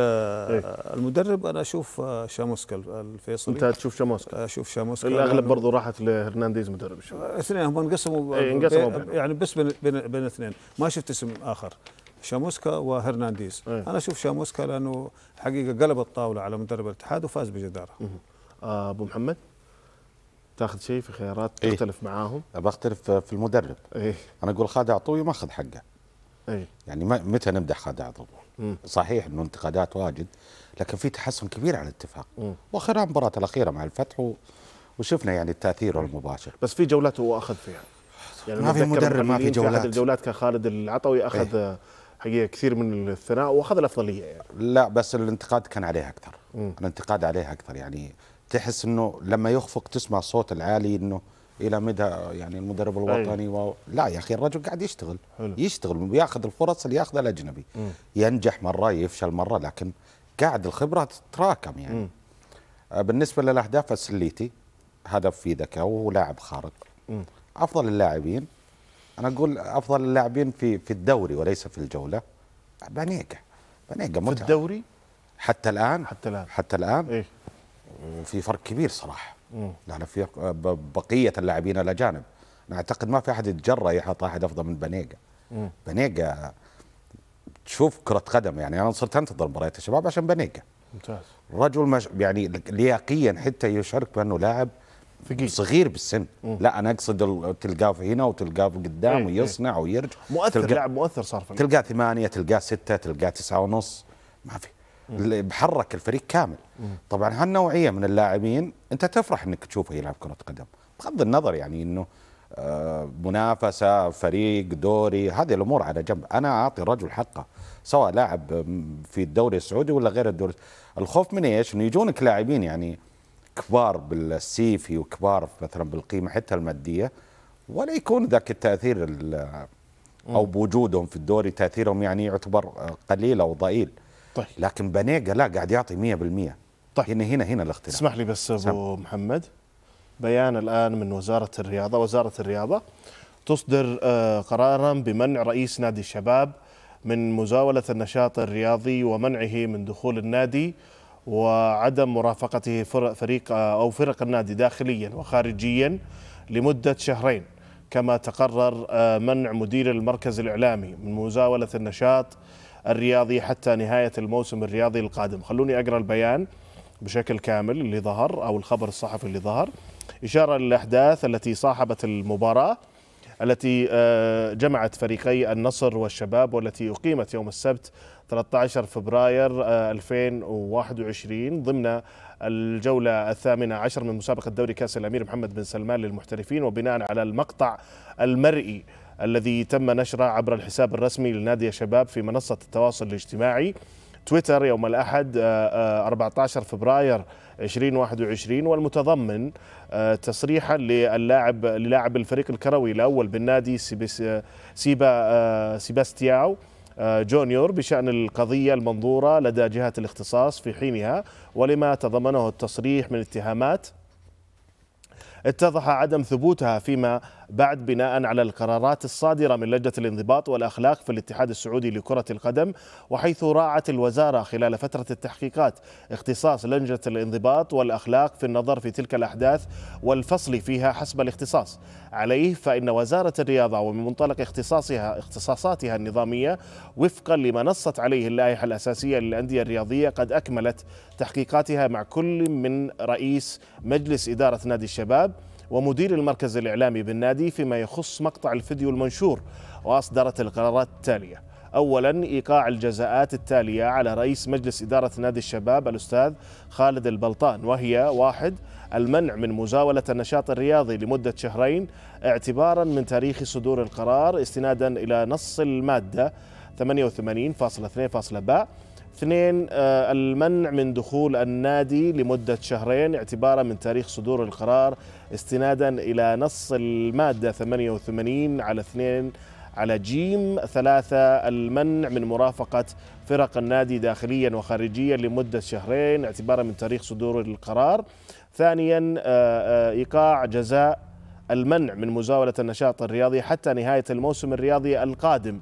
للمدرب انا اشوف شاموسكا الفيصلي. انت تشوف شاموسكا؟ اشوف شاموسكا. الاغلب برضه راحت لهرنانديز مدرب الشباب. اثنين هم انقسموا يعني بس بين اثنين، ما شفت اسم اخر، شاموسكا وهرنانديز. انا اشوف شاموسكا لانه حقيقه قلب الطاوله على مدرب الاتحاد وفاز بجداره. ابو محمد تاخذ شيء في خيارات تختلف معاهم؟ بختلف في المدرب. انا اقول خادع طوي ما اخذ حقه. يعني متى نمدح خادع طوي؟ صحيح انه انتقادات واجد، لكن في تحسن كبير على الاتفاق، واخرها المباراه الاخيره مع الفتح وشفنا يعني التاثير المباشر. بس في جولات هو اخذ فيها يعني ما في مدرب ما في جولات. في احد الجولات كان خالد العطوي اخذ حقيقه كثير من الثناء واخذ الافضليه يعني. لا بس الانتقاد كان عليه اكثر. الانتقاد عليه اكثر، يعني تحس انه لما يخفق تسمع الصوت العالي انه الى مدى يعني المدرب الوطني لا يا اخي الرجل قاعد يشتغل وياخذ الفرص اللي ياخذها الاجنبي. ينجح مره يفشل مره، لكن قاعد الخبره تتراكم يعني. بالنسبه للاهداف السليتي هدف في ذكاء وهو لاعب خارق. افضل اللاعبين انا اقول افضل اللاعبين في الدوري وليس في الجوله بنيقة متعب. في الدوري حتى الان إيه؟ وفي فرق كبير صراحه. يعني في بقيه اللاعبين الاجانب انا اعتقد ما في احد يتجرأ يحط احد افضل من بنيقة. تشوف كره قدم، يعني انا صرت انتظر مباريات الشباب عشان بنيقة. ممتاز. رجل يعني لياقيا حتى يشارك بانه لاعب صغير بالسن. لا انا اقصد تلقاه في هنا وتلقاه في قدام ويصنع ويرجع، مؤثر، لاعب مؤثر صار في تلقاه 8 تلقاه 6 تلقاه 9.5 ما في. بحرك الفريق كامل. طبعا هالنوعيه من اللاعبين انت تفرح انك تشوفه يلعب كره قدم، بغض النظر يعني انه منافسه فريق دوري هذه الامور على جنب. انا اعطي الرجل حقه سواء لاعب في الدوري السعودي ولا غير الدوري. الخوف من ايش؟ انه يجونك لاعبين يعني كبار بالسيفي وكبار مثلا بالقيمه حتى الماديه، ولا يكون ذاك التاثير او بوجودهم في الدوري تاثيرهم يعني يعتبر قليل او ضئيل. طيب. لكن بنيقة لا قاعد يعطي 100%. طيب. هنا الاختلاف. اسمح لي بس ابو محمد، بيان الان من وزاره الرياضه تصدر قرارا بمنع رئيس نادي الشباب من مزاوله النشاط الرياضي ومنعه من دخول النادي وعدم مرافقته فرق النادي داخليا وخارجيا لمده شهرين، كما تقرر منع مدير المركز الاعلامي من مزاوله النشاط الرياضي حتى نهاية الموسم الرياضي القادم. خلوني أقرأ البيان بشكل كامل اللي ظهر أو الخبر الصحفي اللي ظهر. إشارة للأحداث التي صاحبت المباراة التي جمعت فريقي النصر والشباب والتي أقيمت يوم السبت 13 فبراير 2021 ضمن الجولة 18 من مسابقة دوري كأس الأمير محمد بن سلمان للمحترفين، وبناء على المقطع المرئي الذي تم نشره عبر الحساب الرسمي لنادي الشباب في منصة التواصل الاجتماعي تويتر يوم الأحد 14 فبراير 2021، والمتضمن تصريحا للاعب الفريق الكروي الأول بالنادي سيباستياو جونيور بشأن القضية المنظورة لدى جهات الاختصاص في حينها، ولما تضمنه التصريح من اتهامات اتضح عدم ثبوتها فيما بعد بناء على القرارات الصادرة من لجنة الانضباط والأخلاق في الاتحاد السعودي لكرة القدم، وحيث راعت الوزارة خلال فترة التحقيقات اختصاص لجنة الانضباط والأخلاق في النظر في تلك الأحداث والفصل فيها حسب الاختصاص عليه، فإن وزارة الرياضة ومن منطلق اختصاصاتها النظامية وفقا لما نصت عليه اللائحة الأساسية للأندية الرياضية قد أكملت تحقيقاتها مع كل من رئيس مجلس إدارة نادي الشباب ومدير المركز الإعلامي بالنادي فيما يخص مقطع الفيديو المنشور، وأصدرت القرارات التالية: أولا، إيقاع الجزاءات التالية على رئيس مجلس إدارة نادي الشباب الأستاذ خالد البلطان، وهي: 1. المنع من مزاولة النشاط الرياضي لمدة شهرين اعتبارا من تاريخ صدور القرار استنادا إلى نص المادة 88.2.ب. 2. المنع من دخول النادي لمدة شهرين اعتبارا من تاريخ صدور القرار استنادا إلى نص المادة 88/2 على جيم. 3. المنع من مرافقة فرق النادي داخليا وخارجيا لمدة شهرين اعتبارا من تاريخ صدور القرار. ثانيا، إيقاع جزاء المنع من مزاولة النشاط الرياضي حتى نهاية الموسم الرياضي القادم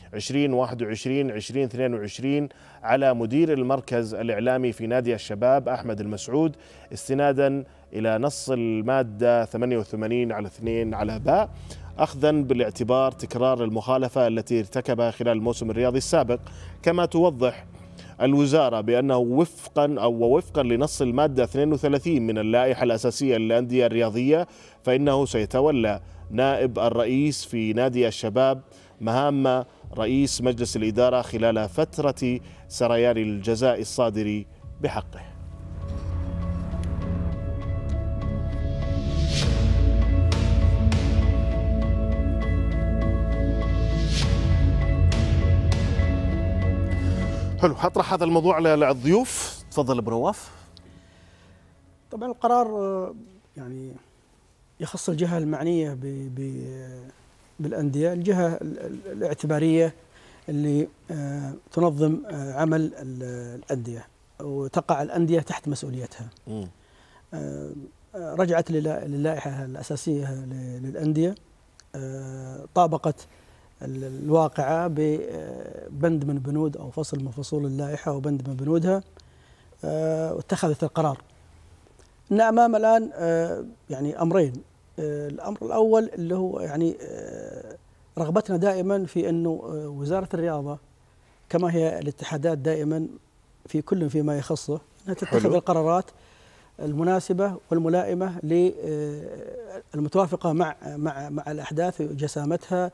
2021-2022 على مدير المركز الإعلامي في نادي الشباب أحمد المسعود استنادا إلى نص المادة 88/2 أخذا بالاعتبار تكرار المخالفة التي ارتكبها خلال الموسم الرياضي السابق. كما توضح الوزارة بأنه وفقا لنص المادة 32 من اللائحة الأساسية للأندية الرياضية فإنه سيتولى نائب الرئيس في نادي الشباب مهام رئيس مجلس الإدارة خلال فترة سريان الجزاء الصادر بحقه. حلو، هطرح هذا الموضوع للضيوف. تفضل ابو نواف. طبعا القرار يعني يخص الجهة المعنية بالأندية، الجهة الاعتبارية اللي تنظم عمل الأندية وتقع الأندية تحت مسؤوليتها. رجعت للائحة الأساسية للأندية، طابقت الواقعة ببند من بنود أو فصل من فصول اللائحة وبند من بنودها، واتخذت القرار. إن أمام الآن يعني أمرين. الأمر الأول اللي هو يعني رغبتنا دائما في أنه وزارة الرياضة كما هي الاتحادات دائما في كل فيما يخصه أنها تتخذ القرارات المناسبة والملائمة للمتوافقة مع الأحداث وجسامتها،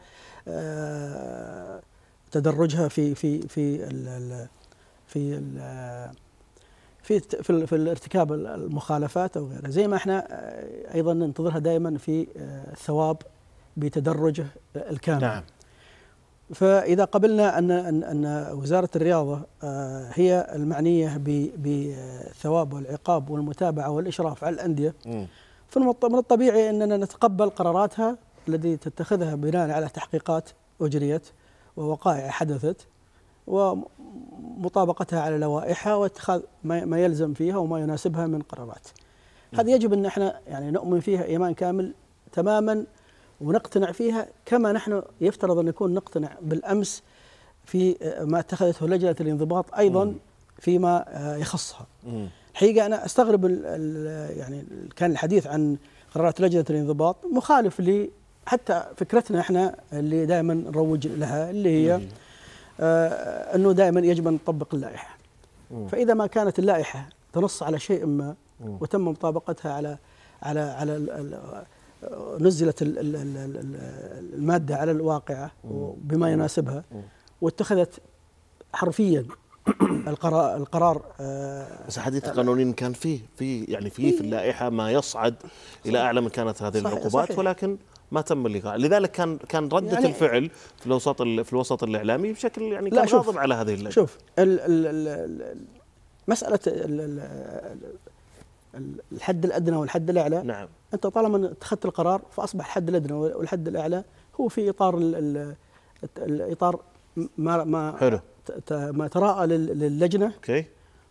تدرجها في في في ال في ال في في, في الارتكاب المخالفات او غيرها، زي ما احنا ايضا ننتظرها دائما في الثواب بتدرجه الكامل. نعم. فاذا قبلنا ان وزاره الرياضه هي المعنيه بالثواب والعقاب والمتابعه والاشراف على الانديه، فمن الطبيعي اننا نتقبل قراراتها التي تتخذها بناء على تحقيقات اجريت ووقائع حدثت ومطابقتها على لوائحها واتخاذ ما يلزم فيها وما يناسبها من قرارات. هذه يجب ان احنا يعني نؤمن فيها ايمان كامل تماما ونقتنع فيها كما نحن يفترض ان نكون نقتنع بالامس في ما اتخذته لجنه الانضباط ايضا فيما يخصها. الحقيقه انا استغرب يعني كان الحديث عن قرارات لجنه الانضباط مخالف لي حتى فكرتنا احنا اللي دائما نروج لها، اللي هي انه دائما يجب ان نطبق اللائحه. فاذا ما كانت اللائحه تنص على شيء ما وتم مطابقتها على نزلت الماده على الواقعه بما يناسبها واتخذت حرفيا القرار. بس حديث قانوني كان في اللائحه ما يصعد الى اعلى من كانت هذه العقوبات، ولكن ما تم اللقاء، لذلك كان ردة يعني الفعل في الوسط الإعلامي بشكل يعني كان غاضب على هذه اللجنة. شوف مسألة الحد الأدنى والحد الأعلى، نعم. أنت طالما اتخذت القرار فأصبح الحد الأدنى والحد الأعلى هو في إطار ما تراءى للجنة. اوكي.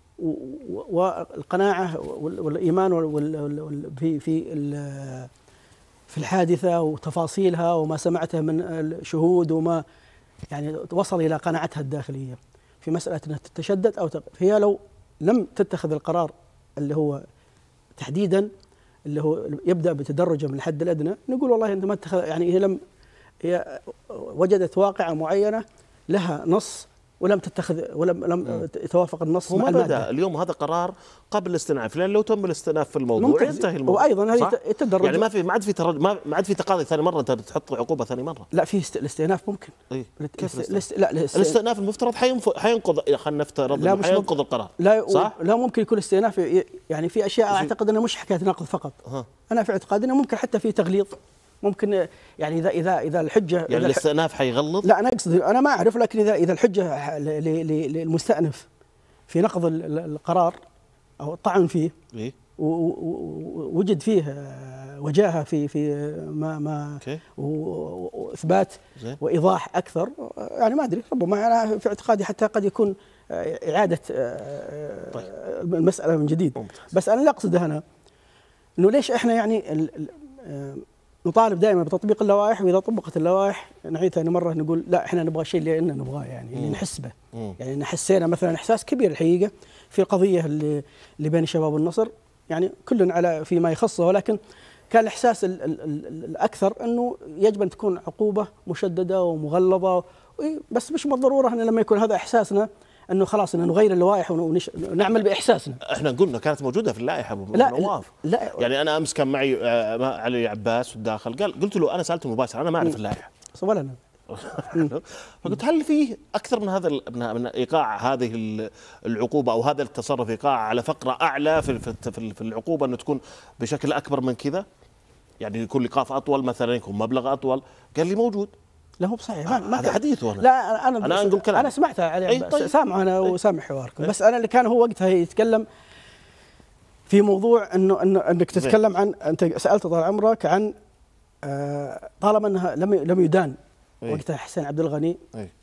والقناعة والإيمان في الحادثة وتفاصيلها وما سمعته من الشهود وما يعني وصل إلى قناعتها الداخلية في مسألة أنها تتشدد أو هي لو لم تتخذ القرار اللي هو تحديدا اللي هو يبدأ بتدرجه من الحد الأدنى، نقول والله أنت ما اتخذ، يعني هي وجدت واقعة معينة لها نص ولم تتخذ ولم يتوافق النص مع المادة. بدأ اليوم هذا قرار قبل الاستئناف، لأن لو تم الاستئناف في الموضوع ينتهي الموضوع. وايضا هذه التدرج يعني ما عاد في تقاضي ثاني مره، انت بتحط عقوبه ثاني مره. لا، في الاستئناف ممكن. لا الاستئناف المفترض حينقض، خلينا نفترض حينقض القرار. لا صح؟ لا ممكن يكون استئناف، يعني في اشياء اعتقد انها مش حكايه نقض فقط. انا في اعتقادي انه ممكن حتى في تغليظ، ممكن يعني اذا الحجه يعني الاستئناف حيغلظ. لا انا اقصد انا ما اعرف، لكن اذا الحجه للمستأنف في نقض القرار او الطعن فيه ووجد فيه وجاهه في ما واثبات وايضاح اكثر، يعني ما ادري، ربما انا في اعتقادي حتى قد يكون اعاده المساله من جديد. بس انا اللي اقصده هنا انه ليش احنا يعني نطالب دائما بتطبيق اللوائح، واذا طبقت اللوائح نعيد ثاني مره نقول لا احنا نبغى الشيء اللي نبغاه، يعني اللي نحس به. يعني حسينا مثلا احساس كبير الحقيقه في القضيه اللي بين الشباب والنصر، يعني كل على فيما يخصه، ولكن كان الاحساس الاكثر انه يجب ان تكون عقوبه مشدده ومغلظه، بس مش بالضروره ان لما يكون هذا احساسنا انه خلاص ان نغير اللوائح ونعمل باحساسنا. احنا قلنا كانت موجوده في اللائحه ابو نواف. لا يعني انا امس كان معي علي عباس والداخل، قلت له انا سالته مباشره انا ما اعرف اللائحه ولا انا فقلت هل في اكثر من هذا من ايقاع هذه العقوبه او هذا التصرف ايقاع على فقره اعلى في العقوبه انه تكون بشكل اكبر من كذا، يعني يكون ايقاف اطول مثلا، يكون مبلغ اطول؟ قال لي موجود. لا هو بصحيح هذا حديثه. لا انا انقل كلام، انا سمعتها عليه. طيب. سامع انا وسامع حواركم. بس انا اللي كان هو وقتها يتكلم في موضوع انك تتكلم عن، انت سالت طال عمرك عن طالما انها لم يدان وقتها حسين عبد الغني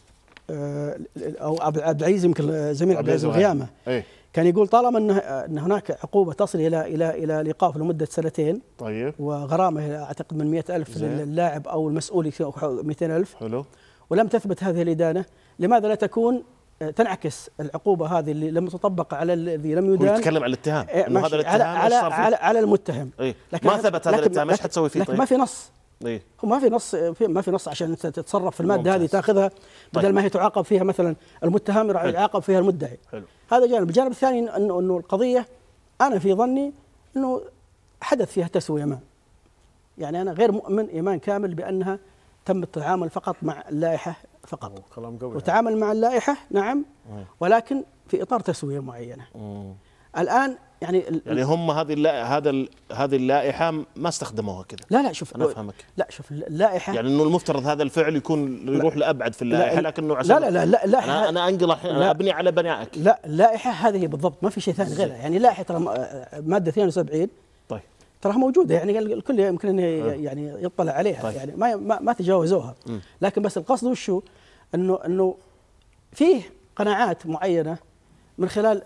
او عبد العزيز، يمكن زميل عبد العزيز الغيامه كان يقول طالما ان هناك عقوبه تصل الى الايقاف لمده 2 سنين، طيب، وغرامه اعتقد من 100,000 للاعب او المسؤول 200,000، حلو، ولم تثبت هذه الادانه، لماذا لا تكون تنعكس العقوبه هذه اللي لم تطبق على الذي لم يدان؟ يتكلم عن الاتهام، انه هذا الاتهام على المتهم. لكن ما ثبت هذا الاتهام، ايش حتسوي فيه؟ لكن ما في نص. هو ما في نص عشان تتصرف في الماده هذه تاخذها بدل ما هي تعاقب فيها مثلا المتهم يعاقب فيها المدعي. هذا جانب. الجانب الثاني انه القضيه انا في ظني انه حدث فيها تسويه ما، يعني انا غير مؤمن ايمان كامل بانها تم التعامل فقط مع اللائحه فقط. كلام قوي. وتعامل مع اللائحه نعم، ولكن في اطار تسويه معينه. الان يعني هم هذه اللائحه ما استخدموها كده. لا شوف انا افهمك. لا شوف اللائحه، يعني انه المفترض هذا الفعل يروح لابعد في اللائحه، لكنه عشان لا انا انقل الحين ابني على بنائك. لا اللائحه هذه بالضبط ما في شيء ثاني غيرها، يعني اللائحه ترى ماده 72 طيب تراها موجوده، يعني الكل يمكن انه يعني يطلع عليها. طيب. يعني ما تجاوزوها. لكن بس القصد وشو انه فيه قناعات معينه من خلال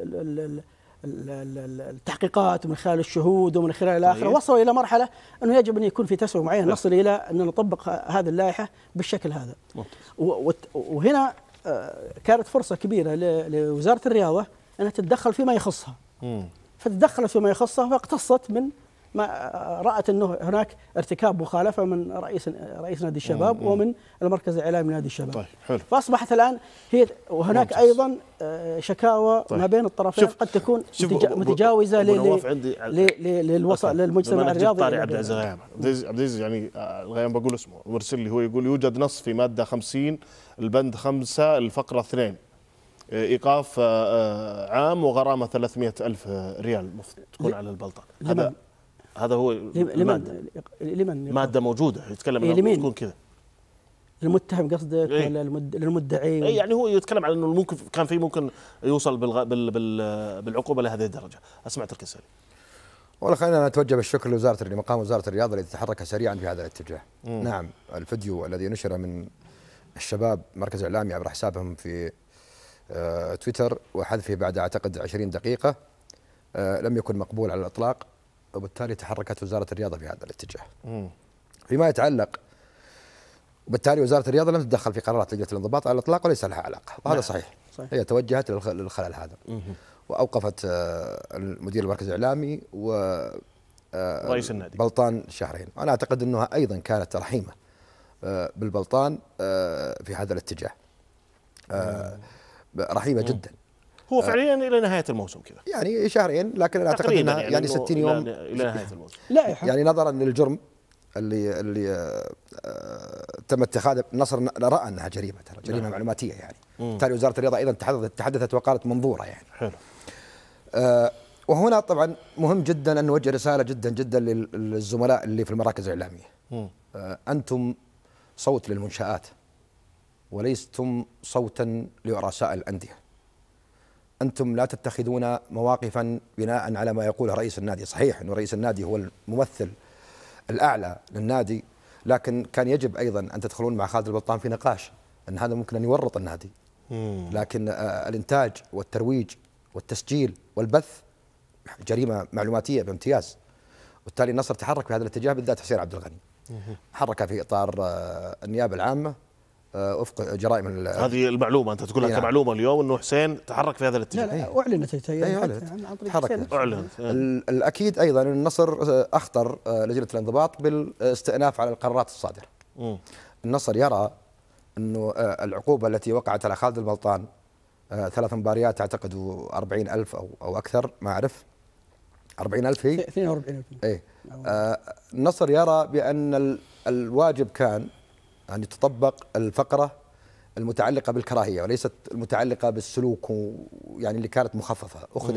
التحقيقات ومن خلال الشهود ومن خلال الاخره، وصلوا الى مرحله انه يجب ان يكون في تسويه معينه، نصل الى ان نطبق هذه اللائحه بالشكل هذا. وهنا كانت فرصه كبيره لوزاره الرياضه انها تتدخل فيما يخصها، فتدخلت فيما يخصها فاقتصت من ما رأت أنه هناك ارتكاب مخالفة من رئيس نادي الشباب ومن المركز الإعلامي نادي الشباب. طيب حلو. فأصبحت الآن هي وهناك أيضا شكاوى ما بين الطرفين قد تكون متجاوزة للمجتمع الرياضي. عبد العزيز يعني الغيام بقول اسمه مرسل لي، هو يقول يوجد نص في مادة 50 البند 5 الفقرة 2 إيقاف عام وغرامة 300,000 ريال تكون على البلطة. هذا هذا هو لمن ماده موجوده يتكلم عنها تكون كذا. المتهم قصدك ولا للمدعي؟ يعني هو يتكلم عن انه ممكن كان في ممكن يوصل بالعقوبه لهذه الدرجه. اسمعت الكسالي. والله خلينا نتوجه بالشكر لمقام وزاره الرياضه التي تحرك سريعا في هذا الاتجاه. نعم، الفيديو الذي نشر من الشباب مركز اعلامي عبر حسابهم في تويتر وحذفه بعد اعتقد 20 دقيقه لم يكن مقبول على الاطلاق، وبالتالي تحركت وزاره الرياضه في هذا الاتجاه. فيما يتعلق وبالتالي وزاره الرياضه لم تتدخل في قرارات لجنه الانضباط على الاطلاق وليس لها علاقه، وهذا صحيح. هي توجهت للخلل هذا واوقفت المدير المركز الاعلامي و رئيس النادي بلطان شهرين. وانا اعتقد انها ايضا كانت رحيمه بالبلطان في هذا الاتجاه، رحيمه جدا. هو فعليا الى نهايه الموسم كذا، يعني شهرين، لكن انا اعتقد انها يعني 60 يوم الى نهايه الموسم. لا يعني نظرا للجرم اللي تم اتخاذه، النصر راى انها جريمه، ترى جريمه معلوماتيه يعني. بالتالي وزاره الرياضه ايضا تحدثت وقالت منظوره يعني. حلو. وهنا طبعا مهم جدا ان نوجه رساله جدا جدا للزملاء اللي في المراكز الاعلاميه. انتم صوت للمنشآت وليستم صوتا لرؤساء الانديه. انتم لا تتخذون مواقفا بناء على ما يقوله رئيس النادي. صحيح انه رئيس النادي هو الممثل الاعلى للنادي، لكن كان يجب ايضا ان تدخلون مع خالد البلطان في نقاش ان هذا ممكن ان يورط النادي. لكن الانتاج والترويج والتسجيل والبث جريمه معلوماتيه بامتياز. وبالتالي النصر تحرك في هذا الاتجاه، بالذات حسين عبد الغني حرك في اطار النيابه العامه وفق جرائم. هذه المعلومه انت تقولها كمعلومه اليوم انه حسين تحرك في هذا الاتجاه. لا اعلنت تحرك. الاكيد ايضا النصر اخطر لجنه الانضباط بالاستئناف على القرارات الصادره. النصر يرى انه العقوبه التي وقعت على خالد البلطان 3 مباريات اعتقد 40,000 او اكثر، ما اعرف 40,000 هي 42,000. ايه. النصر يرى بان الواجب كان أن تطبق الفقرة المتعلقة بالكراهية وليست المتعلقة بالسلوك، يعني اللي كانت مخففة.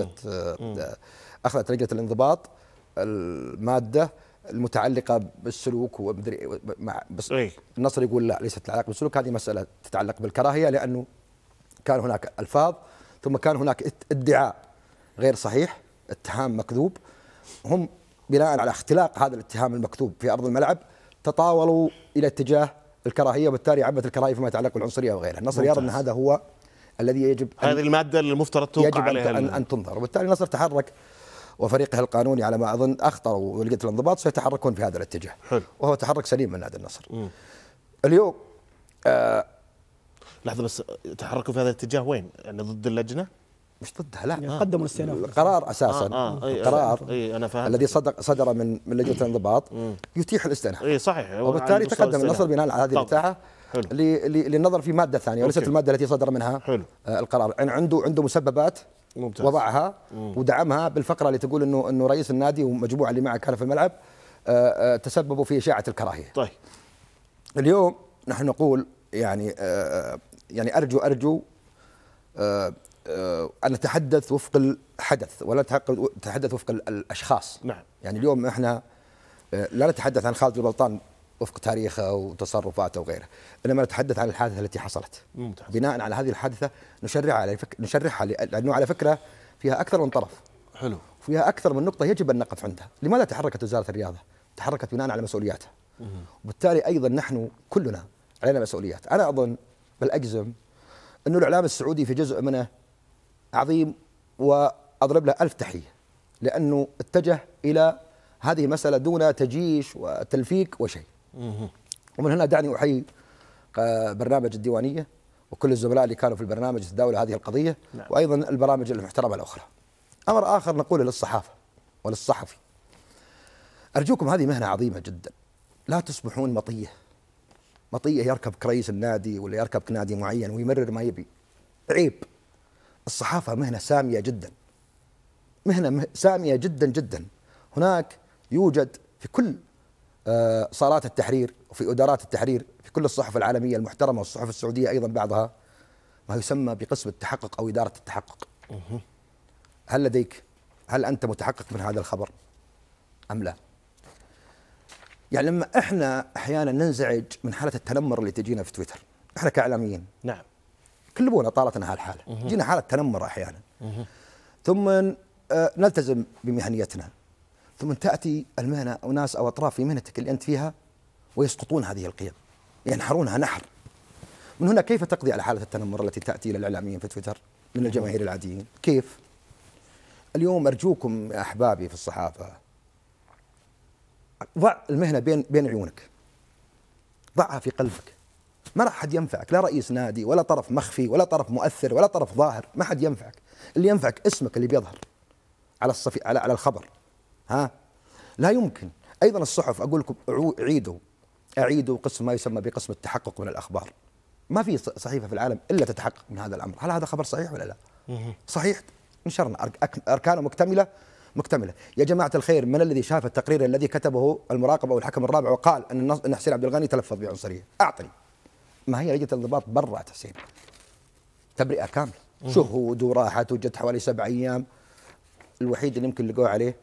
أخذت لجنة الانضباط المادة المتعلقة بالسلوك ومدري بس النصر يقول لا، ليست العلاقة بالسلوك، هذه مسألة تتعلق بالكراهية، لأنه كان هناك ألفاظ ثم كان هناك ادعاء غير صحيح، اتهام مكذوب. هم بناء على اختلاق هذا الاتهام المكذوب في أرض الملعب تطاولوا إلى اتجاه الكراهيه، وبالتالي عبت الكراهيه فيما يتعلق بالعنصريه وغيرها. النصر يرى ان هذا هو الذي يجب هذه الماده اللي المفترض توقع عليها أن تنظر، وبالتالي النصر تحرك وفريقه القانوني على ما اظن اخطروا ولجنه الانضباط سيتحركون في هذا الاتجاه. حلو. وهو تحرك سليم من نادي النصر. اليوم لحظه بس، تحركوا في هذا الاتجاه وين؟ يعني ضد اللجنه؟ مش ضدها، لا. قدموا الاستئناف. القرار اساسا القرار أنا فاهم. الذي صدر من لجنه الانضباط يتيح الاستئناف. اي صحيح. وبالتالي تقدم النصر بناء على هذه الاتاحه للنظر في ماده ثانيه وليست الماده التي صدر منها القرار. يعني عنده مسببات ممتاز. وضعها ودعمها بالفقره اللي تقول انه رئيس النادي ومجموعه اللي معه كانوا في الملعب تسببوا في اشاعه الكراهيه. طيب اليوم نحن نقول يعني ارجو أن نتحدث وفق الحدث ولا نتحدث وفق الأشخاص. نعم. يعني اليوم إحنا لا نتحدث عن خالد البلطان وفق تاريخه وتصرفاته وغيره، إنما نتحدث عن الحادثة التي حصلت. ممتاز. بناء على هذه الحادثة نشرحها لأنه على فكرة فيها أكثر من طرف. حلو. فيها أكثر من نقطة يجب أن نقف عندها. لماذا تحركت وزارة الرياضة؟ تحركت بناء على مسؤولياتها. وبالتالي أيضا نحن كلنا علينا مسؤوليات. أنا أظن بل أجزم أنه الإعلام السعودي في جزء منه عظيم وأضرب له 1000 تحية، لأنه اتجه إلى هذه المسألة دون تجيش وتلفيق وشيء. ومن هنا دعني أحيي برنامج الديوانية وكل الزملاء اللي كانوا في البرنامج يتداولوا هذه القضية. نعم. وأيضا البرامج المحترمة الأخرى. أمر آخر نقوله للصحافة وللصحفي، أرجوكم هذه مهنة عظيمة جدا، لا تصبحون مطية يركبك رئيس النادي ولا يركبك نادي معين ويمرر ما يبي. عيب. الصحافة مهنة سامية جدا، مهنة سامية جدا جدا. هناك يوجد في كل صالات التحرير وفي إدارات التحرير في كل الصحف العالمية المحترمة والصحف السعودية أيضا بعضها ما يسمى بقسم التحقق أو إدارة التحقق. هل أنت متحقق من هذا الخبر؟ أم لا؟ يعني لما احنا احيانا ننزعج من حاله التنمر اللي تجينا في تويتر، احنا كاعلاميين نعم كلبونا طالتنا هالحاله، تجينا حاله تنمر احيانا، ثم نلتزم بمهنيتنا، ثم تاتي المهنه او ناس او اطراف في مهنتك اللي انت فيها ويسقطون هذه القيم، ينحرونها نحر. من هنا كيف تقضي على حاله التنمر التي تاتي الى الاعلاميين في تويتر من الجماهير العاديين؟ كيف؟ اليوم ارجوكم يا احبابي في الصحافه، ضع المهنة بين عيونك، ضعها في قلبك. ما راح حد ينفعك، لا رئيس نادي ولا طرف مخفي ولا طرف مؤثر ولا طرف ظاهر، ما حد ينفعك. اللي ينفعك اسمك اللي بيظهر على على الخبر. لا يمكن. أيضا الصحف أقول لكم أعيدوا قسم ما يسمى بقسم التحقق من الأخبار. ما في صحيفة في العالم إلا تتحقق من هذا الأمر. هل هذا خبر صحيح ولا لا؟ صحيح، نشرنا أركانه مكتملة. يا جماعة الخير، من الذي شاف التقرير الذي كتبه المراقب أو الحكم الرابع وقال أن حسين عبد الغني تلفظ بعنصرية؟ أعطني. ما هي لجنة الانضباط برأت حسين تبرئة كاملة، شهود وراحت وجت حوالي 7 أيام. الوحيد اللي يمكن لقوه عليه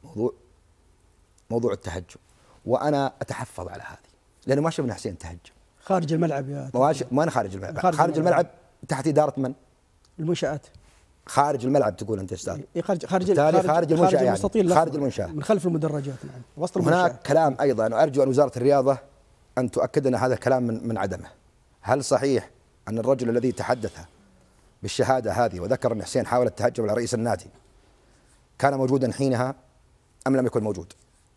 موضوع التهجم، وأنا أتحفظ على هذه لأنه ما شفنا حسين تهجم خارج الملعب. ما أنا خارج الملعب. خارج الملعب تحت إدارة من؟ المنشآت. خارج الملعب تقول انت استاذ؟ خارج المنشأة، يعني خارج المنشأة من خلف المدرجات. نعم، وسط المنشأة. هناك كلام ايضا، وارجو ان وزارة الرياضة ان تؤكد ان هذا الكلام من عدمه. هل صحيح ان الرجل الذي تحدث بالشهادة هذه وذكر ان حسين حاول التهجم على رئيس النادي كان موجودا حينها ام لم يكن موجود؟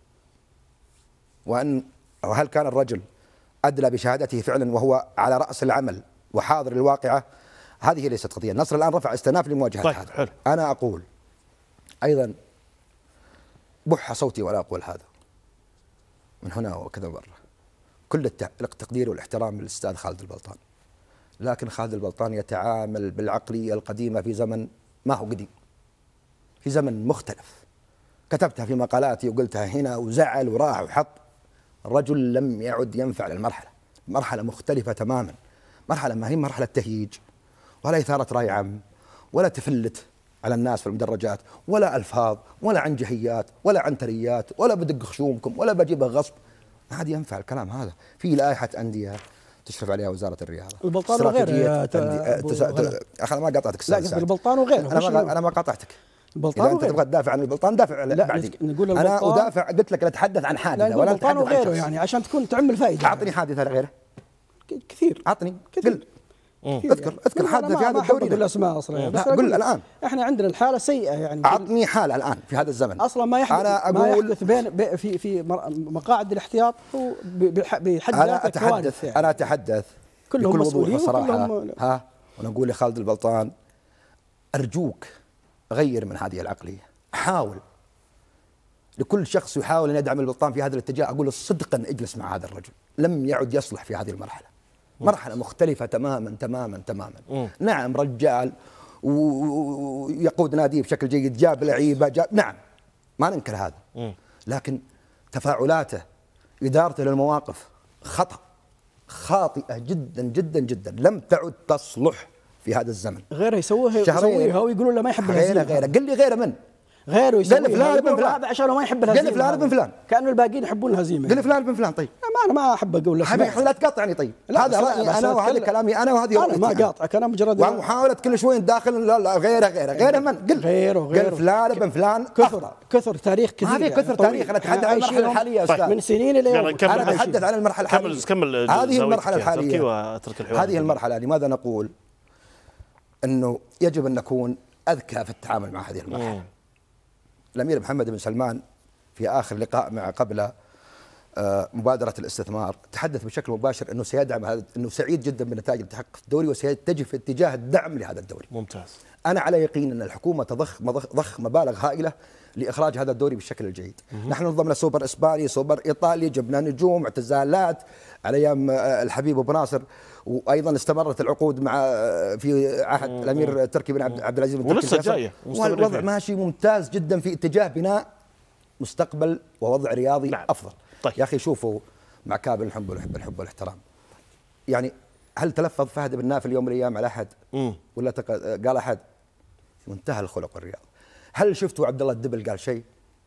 وهل كان الرجل ادلى بشهادته فعلا وهو على رأس العمل وحاضر الواقعة؟ هذه ليست قضية. النصر الآن رفع استئناف لمواجهة هذا. حلو. أنا أقول أيضا بح صوتي ولا أقول هذا من هنا وكذا مرة. كل التقدير والاحترام للأستاذ خالد البلطان، لكن خالد البلطان يتعامل بالعقلية القديمة في زمن ما هو قديم، في زمن مختلف. كتبتها في مقالاتي وقلتها هنا وزعل وراح وحط. الرجل لم يعد ينفع للمرحلة، مرحلة مختلفة تماما، مرحلة ما هي مرحلة تهييج ولا إثارة رأي عام ولا تفلت على الناس في المدرجات ولا ألفاظ ولا عنجهيات ولا عنتريات ولا بدق خشومكم ولا بجيبه غصب. ما عاد ينفع الكلام هذا. في لائحة أندية تشرف عليها وزارة الرياضة. البلطان وغيره. أنا ما قاطعتك أستاذ. لا، البلطان وغيره. أنا ما قاطعتك. البلطان إذا أنت تبغى تدافع عن البلطان دافع بعدين. أنا أدافع، قلت لك لا أتحدث عن حادثة ولا البلطان وغيره، يعني عشان تكون تعمل فائدة. أعطني حادثة غيره كثير. أعطني كثير. اذكر حادثة في هذا الدوري. الاسماء اصلا، بس قل الان. احنا عندنا الحاله سيئه يعني. اعطني حاله الان في هذا الزمن. اصلا ما يحدث. انا اقول ما يحدث في مقاعد الاحتياط هو بحد ذاته كوارث. يعني. انا اتحدث كلهم مسؤولين صراحه. وانا اقول لخالد البلطان ارجوك غير من هذه العقليه. حاول لكل شخص يحاول ان يدعم البلطان في هذا الاتجاه اقول صدقا اجلس مع هذا الرجل. لم يعد يصلح في هذه المرحله. مرحلة مختلفة تماما. نعم، رجال ويقود نادي بشكل جيد، جاب لعيبة، نعم ما ننكر هذا. لكن تفاعلاته، إدارته للمواقف خاطئة جدا. لم تعد تصلح في هذا الزمن. غيره يسويها ويقولون له ما يحب الهزيمة. غيره قل لي غيره من؟ غيره يسوي فلان بن فلان عشان ما يحب الهزيمه. قل فلان بن فلان كانوا الباقيين يحبون الهزيمه. قل فلان بن فلان. طيب انا ما احب اقول لك حبيبي لا تقاطعني. طيب هذا رايي انا وهذا كلامي انا وهذه رؤيتي. انا ما قاطعك، انا مجرد ومحاوله كل شوي داخل. لا غيره من؟ قل غيره فلان بن فلان. كثر تاريخ كثير. ما في كثر تاريخ. انا اتحدث عن المرحله الحاليه يا استاذ. من سنين الى يوم. انا اتحدث عن المرحله الحاليه. كمل. هذه المرحله الحاليه. هذه المرحله. لماذا نقول انه يجب ان نكون اذكى في التعامل مع هذه المرحله؟ الأمير محمد بن سلمان في آخر لقاء مع قبل مبادرة الاستثمار تحدث بشكل مباشر أنه سيدعم هذا، أنه سعيد جدا بنتائج التحقق في الدوري وسيتجه في اتجاه الدعم لهذا الدوري. ممتاز. أنا على يقين أن الحكومة تضخ مبالغ هائلة لإخراج هذا الدوري بالشكل الجيد. نحن نظمنا سوبر إسباني، سوبر إيطالي، جبنا نجوم، اعتزالات على أيام الحبيب أبو ناصر، وايضا استمرت العقود مع في عهد الامير تركي بن عبد العزيز بن تركي ولسه جايه. والوضع ماشي ممتاز جدا في اتجاه بناء مستقبل ووضع رياضي افضل. طيب. يا اخي شوفوا مع كامل الحب والاحترام، يعني هل تلفظ فهد بن نافل يوم من الايام على احد؟ ولا قال احد؟ منتهى الخلق والرياضه. هل شفتوا عبد الله الدبل قال شيء؟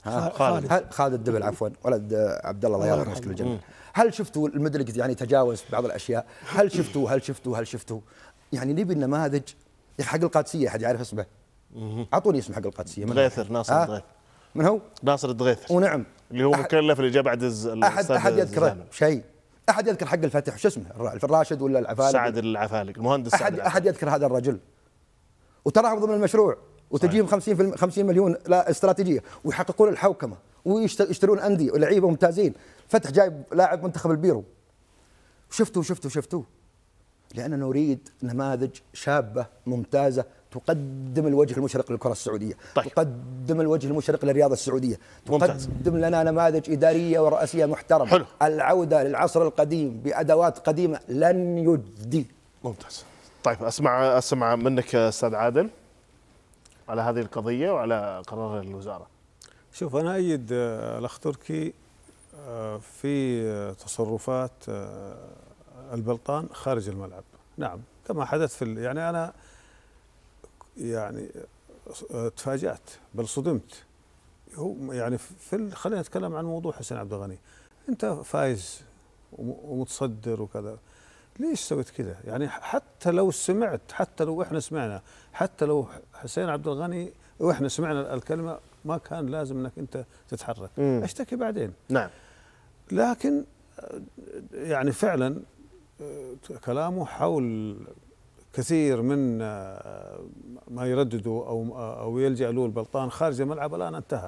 خالد الدبل عفوا ولد عبد الله الله يرحمه الجنة. هل شفتوا المدرج يعني تجاوز بعض الاشياء؟ هل شفتوا يعني نبي النماذج حق القادسيه. احد يعرف اسمه؟ اعطوني اسم حق القادسيه. دغيثر، ناصر الدغيثر. من هو؟ ناصر الدغيثر. ونعم اللي هو مكلف اللي جاء بعد احد يذكره شيء؟ احد يذكر حق الفتح شو اسمه؟ الراشد ولا العفالق؟ سعد العفالق، المهندس سعد العفالق. احد يذكر هذا الرجل؟ وتراهم ضمن المشروع وتجيهم 50 مليون لا استراتيجيه ويحققون الحوكمه ويشترون انديه ولعيبه ممتازين. فتح جايب لاعب منتخب البيرو. شفتوا لاننا نريد نماذج شابه ممتازه تقدم الوجه المشرق للكره السعوديه. طيب. تقدم الوجه المشرق للرياضه السعوديه. ممتاز. تقدم لنا نماذج اداريه ورئاسيه محترمه. حلو. العوده للعصر القديم بادوات قديمه لن يجدي. ممتاز. طيب اسمع منك استاذ عادل على هذه القضيه وعلى قرار الوزاره. شوف انا ايد الاخ تركي في تصرفات البلطان خارج الملعب. نعم كما حدث يعني انا يعني تفاجأت بل صدمت. هو يعني خلينا نتكلم عن موضوع حسين عبد الغني. انت فايز ومتصدر وكذا، ليش سويت كذا؟ يعني حتى لو سمعت، حتى لو احنا سمعنا، حتى لو حسين عبد الغني واحنا سمعنا الكلمه ما كان لازم انك انت تتحرك. اشتكي بعدين. نعم. لكن يعني فعلا كلامه حول كثير من ما يرددوا او يلجأ له البلطان خارج الملعب الان انتهى.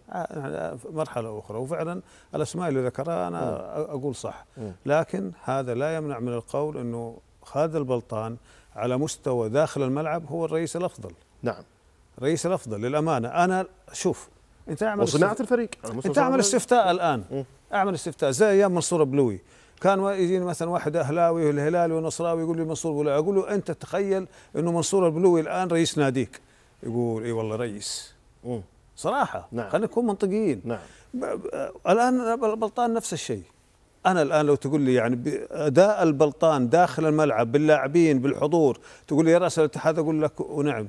مرحله اخرى، وفعلا الاسماء اللي ذكرها انا اقول صح. لكن هذا لا يمنع من القول انه هذا البلطان على مستوى داخل الملعب هو الرئيس الافضل. نعم. الرئيس الافضل للامانه. انا شوف انت اعمل وصناعه الفريق، انت اعمل استفتاء الان. اعمل استفتاء زي ايام منصور بلوي. كان يجيني مثلا واحد اهلاوي والهلالي ونصراوي يقول لي منصور بلوي، اقول له انت تخيل انه منصور البلوي الان رئيس ناديك؟ يقول اي والله رئيس. صراحه. نعم. خلينا نكون منطقيين. نعم. الان البلطان نفس الشيء. انا الان لو تقول لي يعني اداء البلطان داخل الملعب باللاعبين بالحضور، تقول لي يا راس الاتحاد، اقول لك ونعم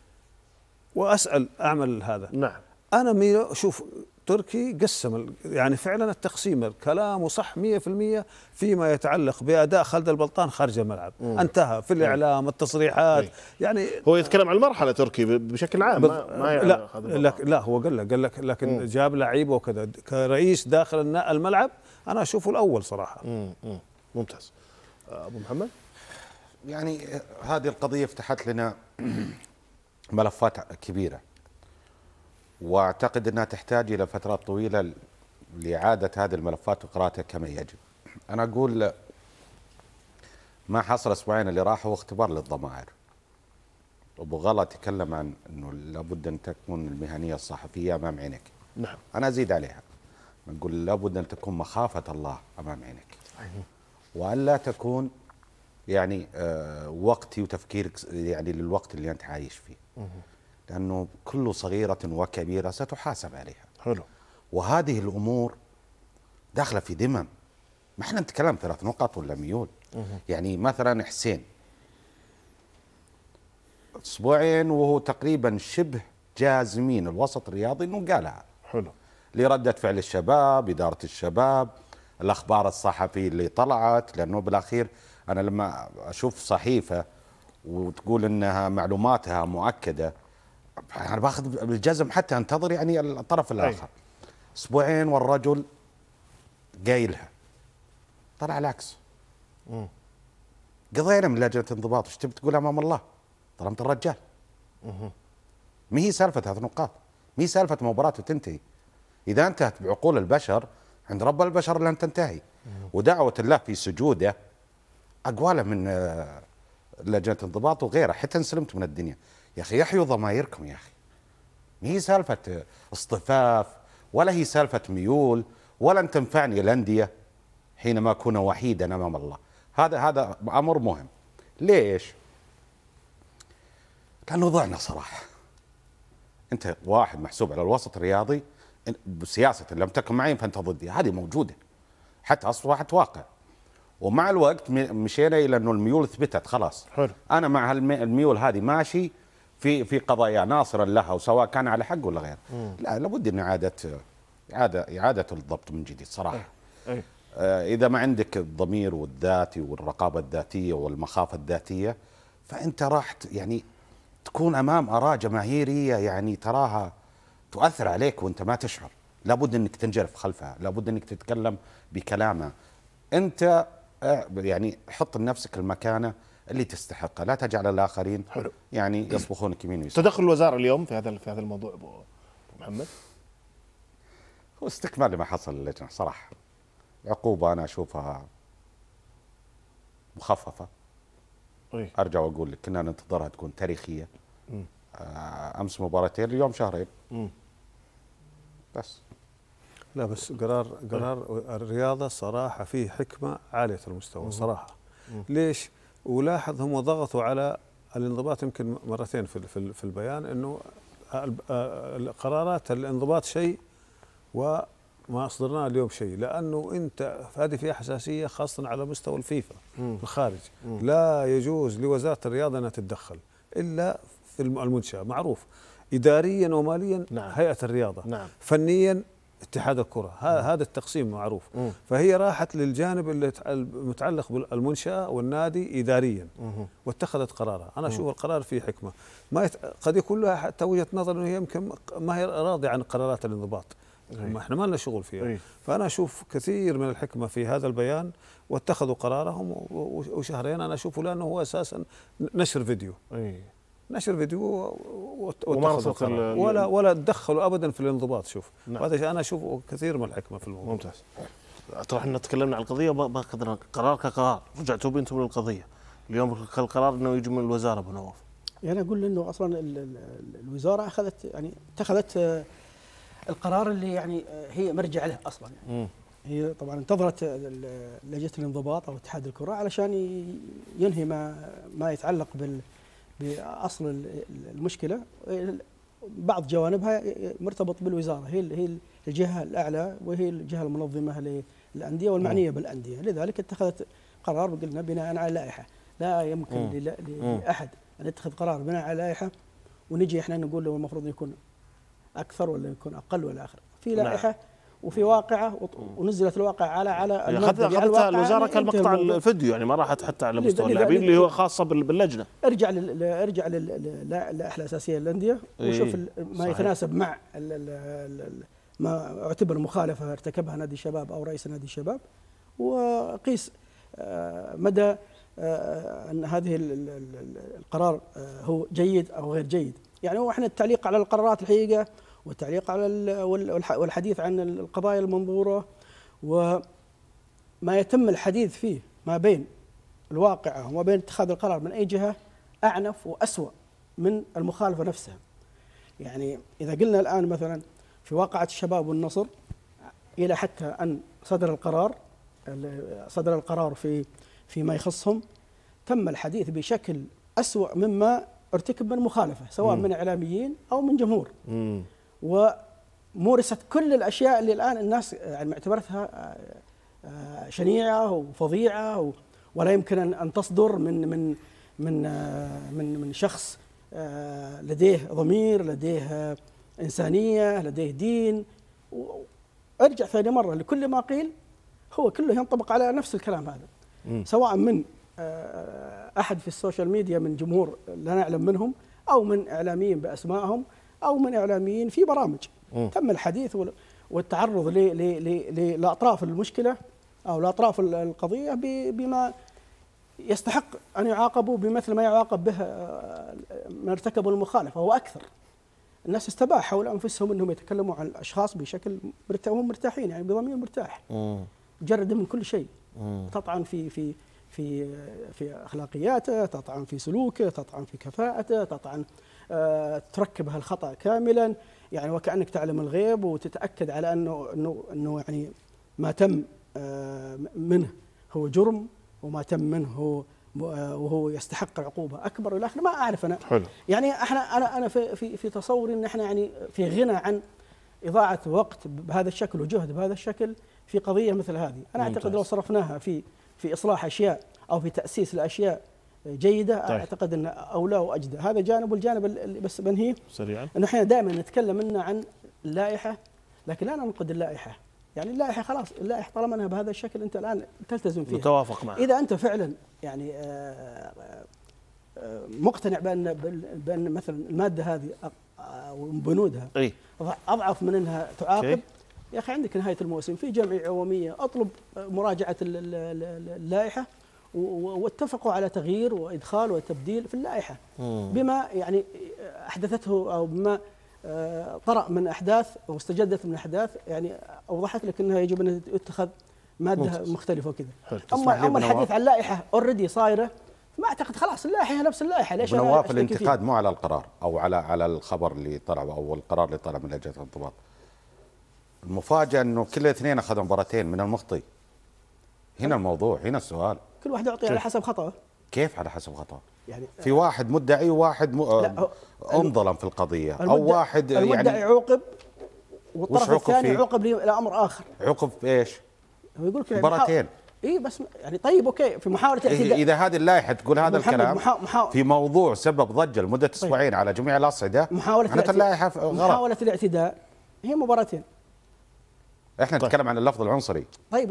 واسال اعمل هذا. نعم. انا شوف تركي قسم يعني فعلا التقسيم كلامه صح 100% فيما يتعلق باداء خالد البلطان خارج الملعب. انتهى في الاعلام التصريحات. يعني هو يتكلم عن المرحله تركي بشكل عام. لا هو قال لك لكن جاب لعيبه وكذا كرئيس داخل الملعب انا اشوفه الاول صراحه. ممتاز. ابو محمد، يعني هذه القضيه فتحت لنا ملفات كبيره، واعتقد انها تحتاج الى فترات طويله لاعاده هذه الملفات وقراءتها كما يجب. انا اقول ما حصل اسبوعين اللي راحوا هو اختبار للضمائر. ابو غلا تكلم عن انه لابد ان تكون المهنيه الصحفيه امام عينك. نعم. انا ازيد عليها، نقول لابد ان تكون مخافه الله امام عينك. والا تكون يعني وقتي وتفكيرك يعني للوقت اللي انت عايش فيه. لأنه كل صغيرة وكبيرة ستحاسب عليها. حلو. وهذه الأمور داخلة في ذمم. ما احنا نتكلم 3 نقط ولا ميول. يعني مثلا حسين أسبوعين وهو تقريبا شبه جازمين الوسط الرياضي أنه قالها. حلو. لردة فعل الشباب، إدارة الشباب، الأخبار الصحفية اللي طلعت. لأنه بالأخير أنا لما أشوف صحيفة وتقول أنها معلوماتها مؤكدة، أنا باخذ بالجزم حتى انتظر يعني الطرف الآخر. أسبوعين والرجل قايلها، طلع العكس. قضينا من لجنة انضباط، وش تبي تقول أمام الله؟ ظلمت الرجال. ما هي سالفة 3 نقاط، ما هي سالفة مباراة وتنتهي. إذا انتهت بعقول البشر عند رب البشر لن تنتهي. ودعوة الله في سجوده أقواله من لجنة انضباط وغيره، حتى انسلمت من الدنيا. يا أخي يحيوا ضمائركم يا أخي. ما هي سالفة اصطفاف ولا هي سالفة ميول، ولن تنفعني الأندية حينما أكون وحيدا أمام الله. هذا أمر مهم. ليش؟ لأنه ضعنا صراحة. أنت واحد محسوب على الوسط الرياضي بسياسة لم تكن معي فأنت ضدي، هذه موجودة حتى أصبحت واقع. ومع الوقت مشينا إلى أنه الميول ثبتت خلاص. حلو. أنا مع الميول هذه ماشي في قضايا ناصرا لها، وسواء كان على حق ولا غير. لا، لابد ان اعاده الضبط من جديد صراحه. اذا ما عندك الضمير والذاتي والرقابه الذاتيه والمخافه الذاتيه، فانت راح يعني تكون امام اراء جماهيريه يعني تراها تؤثر عليك وانت ما تشعر. لابد انك تنجرف خلفها، لابد انك تتكلم بكلامها. انت يعني حط لنفسك المكانه اللي تستحقها، لا تجعل الاخرين يعني يصبخونك يمين ويسار. تدخل الوزاره اليوم في هذا الموضوع ابو محمد؟ هو استكمال لما حصل اللجنه صراحه. عقوبه انا اشوفها مخففه. ارجع واقول لك كنا ننتظرها تكون تاريخيه. امس مباراتين، اليوم شهرين. بس لا، بس قرار الرياضه صراحه فيه حكمه عاليه المستوى صراحه. ليش؟ ولاحظ هم ضغطوا على الانضباط يمكن مرتين في البيان، انه قرارات الانضباط شيء وما اصدرناه اليوم شيء، لانه انت هذه فيها حساسيه خاصه على مستوى الفيفا في الخارج. لا يجوز لوزاره الرياضه انها تتدخل الا في المنشاه، معروف اداريا وماليا. هيئه الرياضه. فنيا اتحاد الكرة. هذا التقسيم معروف. فهي راحت للجانب اللي المتعلق بالمنشأة والنادي إداريا واتخذت قرارها. أنا أشوف القرار فيه حكمة. ما قد يكون لها حتى وجهة نظر أنه هي يمكن ما هي راضية عن قرارات الانضباط. احنا ما لنا شغل فيها. فأنا أشوف كثير من الحكمة في هذا البيان، واتخذوا قرارهم وشهرين أنا أشوفه، لأنه هو أساسا نشر فيديو. نشر فيديو ولا تدخلوا ابدا في الانضباط. شوف هذا انا اشوفه كثير من الحكمه في الموضوع. ممتاز. ترى احنا تكلمنا عن القضيه ما اخذنا قرار كقرار، رجعتوا بنتم للقضيه. اليوم القرار انه يجي من الوزاره ابو نواف. يعني اقول انه اصلا الوزاره اتخذت القرار اللي يعني هي مرجع له اصلا. يعني هي طبعا انتظرت لجنه الانضباط او اتحاد الكره علشان ينهي ما يتعلق بأصل المشكلة. بعض جوانبها مرتبط بالوزارة، هي الجهة الأعلى وهي الجهة المنظمة للأندية والمعنية بالأندية. لذلك اتخذت قرار قلنا بناء على لائحة. لا يمكن لأحد أن يتخذ قرار بناء على لائحة ونجي احنا نقول له المفروض يكون أكثر ولا يكون أقل ولا آخر. في لائحة وفي واقعة ونزلت الواقع على اخذت الوزاره كالمقطع الفيديو، يعني ما راحت حتى على مستوى اللاعبين اللي هو خاصه باللجنه. ارجع للائحه الاساسيه للانديه وشوف ما يتناسب مع ما اعتبر مخالفه ارتكبها نادي الشباب او رئيس نادي الشباب، وقيس مدى ان هذه القرار هو جيد او غير جيد. يعني هو احنا التعليق على القرارات الحقيقه والتعليق على والحديث عن القضايا المنظورة وما يتم الحديث فيه ما بين الواقعة وما بين اتخاذ القرار من أي جهة أعنف وأسوأ من المخالفة نفسها. يعني إذا قلنا الآن مثلا في واقعة الشباب والنصر إلى حتى أن صدر القرار فيما يخصهم، تم الحديث بشكل أسوأ مما ارتكب من مخالفة سواء من إعلاميين أو من جمهور. ومورست كل الاشياء اللي الان الناس يعني معتبرتها شنيعه وفظيعه ولا يمكن ان تصدر من شخص لديه ضمير، لديه انسانيه، لديه دين. ارجع ثاني مره لكل ما قيل هو كله ينطبق على نفس الكلام هذا، سواء من احد في السوشيال ميديا من جمهور لا نعلم منهم، او من اعلاميين باسمائهم، أو من إعلاميين في برامج. تم الحديث والتعرض لأطراف المشكلة أو لأطراف القضية بما يستحق أن يعاقبوا بمثل ما يعاقب به من ارتكبوا المخالفة وأكثر. الناس استباحوا لأنفسهم أنهم يتكلموا عن الأشخاص بشكل وهم مرتاحين، يعني بضمير مرتاح، مجرد من كل شيء. تطعن في أخلاقياته، تطعن في سلوكه، تطعن في كفاءته، تطعن تركبها الخطأ كاملا، يعني وكأنك تعلم الغيب وتتأكد على أنه يعني ما تم منه هو جرم وما تم منه وهو يستحق عقوبة أكبر والآخر. ما أعرف أنا. حلو. يعني أنا في تصوري أن احنا يعني في غنى عن إضاعة وقت بهذا الشكل وجهد بهذا الشكل في قضية مثل هذه. أنا أعتقد لو صرفناها في إصلاح أشياء أو في تأسيس الأشياء جيده طيب. اعتقد ان اولى واجدى. هذا جانب، والجانب اللي بس بنهيه سريعا انه احنا دائما نتكلم عن اللائحه لكن لا ننقد اللائحه. يعني اللائحه خلاص، اللائحه طالما انها بهذا الشكل انت الان تلتزم فيها، متوافق معها. اذا انت فعلا يعني مقتنع بان مثلا الماده هذه وبنودها اضعف من انها تعاقب، يا اخي عندك نهايه الموسم في جمعيه عموميه، اطلب مراجعه اللائحه واتفقوا على تغيير وادخال وتبديل في اللائحه بما يعني احدثته او بما طرأ من احداث واستجدت من احداث يعني اوضحت لك انها يجب ان تتخذ ماده مختلفه وكذا. اما الحديث عن لائحه اوريدي صايره ما اعتقد خلاص اللائحه نفس اللائحه. ليش نواف الانتقاد مو على القرار او على الخبر اللي طلع او القرار اللي طلع من لجنه الانضباط. المفاجاه انه كل الاثنين اخذوا مباراتين من المخطي. هنا الموضوع، هنا السؤال. كل واحد يعطي على حسب خطأه. كيف على حسب خطأه؟ يعني في واحد مدعي وواحد انظلم في القضيه، او واحد المدعي يعني عوقب والطرف الثاني عوقب لامر اخر. عوقب بايش؟ هو يقول لك مباراتين. اي بس يعني طيب اوكي في محاوله اعتداء. اذا هذه اللائحه تقول هذا الكلام في موضوع سبب ضجه لمده اسبوعين على جميع الاصعده، محاوله الاعتداء هي مباراتين. احنا نتكلم عن اللفظ العنصري. طيب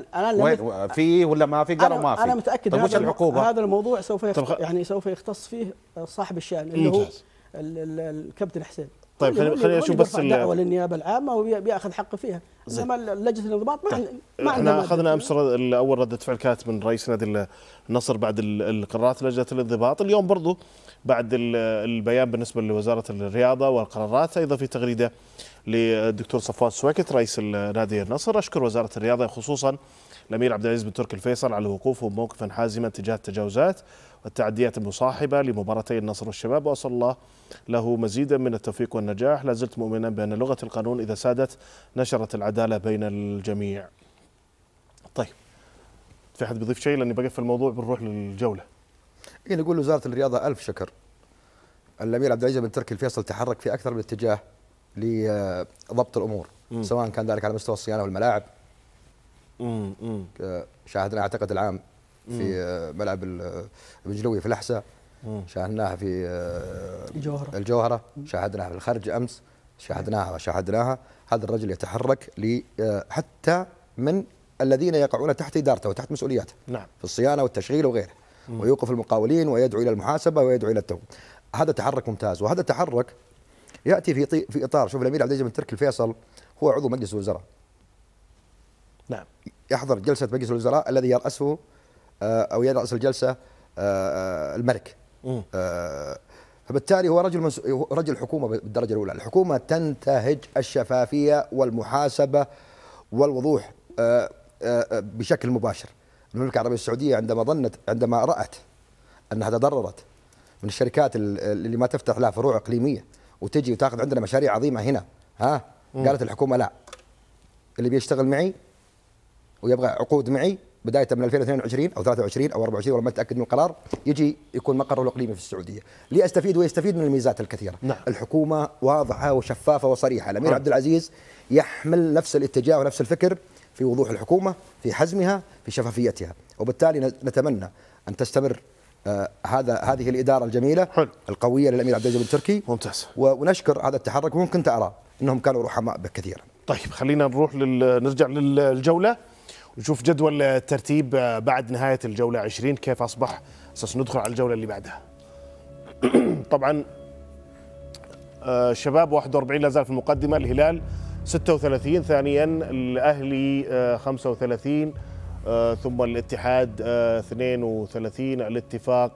انا في ولا ما في؟ قالوا ما في. انا متاكد طيب وش العقوبه؟ هذا الموضوع سوف يختص فيه صاحب الشأن اللي هو الكابتن حسين. طيب خلينا نشوف بس دعوه للنيابه العامه وبياخذ حقه فيها، انما لجنه الانضباط ما احنا اخذنا امس اول رده فعل كانت من رئيس نادي النصر بعد القرارات لجنه الانضباط. اليوم برضو بعد البيان بالنسبه لوزاره الرياضه والقرارات، ايضا في تغريده للدكتور صفوان السويكت رئيس نادي النصر. اشكر وزاره الرياضه خصوصا الامير عبد العزيز بن تركي الفيصل على وقوفه موقفا حازما تجاه التجاوزات والتعديات المصاحبه لمباراتي النصر والشباب، واسال الله له مزيدا من التوفيق والنجاح. لا زلت مؤمنا بان لغه القانون اذا سادت نشرت العداله بين الجميع. طيب في حد بيضيف شيء لاني بقفل الموضوع بنروح للجوله. نقول وزاره الرياضه الف شكر. الامير عبد العزيز بن تركي الفيصل تحرك في اكثر من اتجاه لضبط الامور، سواء كان ذلك على مستوى الصيانه والملاعب. شاهدنا اعتقد العام في ملعب البنجلوي في الاحساء، شاهدناها في الجوهره، شاهدناها في الخارج امس، شاهدناها. هذا الرجل يتحرك حتى من الذين يقعون تحت ادارته وتحت مسؤولياته نعم في الصيانه والتشغيل وغيره، ويوقف المقاولين ويدعو الى المحاسبه ويدعو الى التوبه. هذا تحرك ممتاز، وهذا تحرك ياتي في اطار، شوف الامير عبد العزيز بن تركي الفيصل هو عضو مجلس الوزراء. نعم. يحضر جلسه مجلس الوزراء الذي يرأسه او يرأس الجلسه الملك. فبالتالي هو رجل حكومه بالدرجه الاولى. الحكومه تنتهج الشفافيه والمحاسبه والوضوح بشكل مباشر. المملكه العربيه السعوديه عندما رأت انها تضررت من الشركات اللي ما تفتح لها فروع اقليميه وتجي وتاخذ عندنا مشاريع عظيمه هنا، قالت الحكومه لا، اللي بيشتغل معي ويبغى عقود معي بدايه من 2022 او 23 او 24 ولا ما اتاكد من القرار، يجي يكون مقره الاقليمي في السعوديه ليستفيد ويستفيد من الميزات الكثيره. نعم. الحكومه واضحه وشفافه وصريحه. الامير عبد العزيز يحمل نفس الاتجاه ونفس الفكر في وضوح الحكومه، في حزمها، في شفافيتها، وبالتالي نتمنى ان تستمر هذه الاداره الجميله القويه للامير عبد العزيز بن تركي. ممتاز. ونشكر هذا التحرك، وممكن ارى انهم كانوا رحماء كثيرا. طيب خلينا نرجع للجوله ونشوف جدول الترتيب بعد نهايه الجوله 20 كيف اصبح، اساس ندخل على الجوله اللي بعدها. طبعا الشباب 41 لا زال في المقدمه، الهلال 36 ثانيا، الاهلي 35 ثم الاتحاد 32 الاتفاق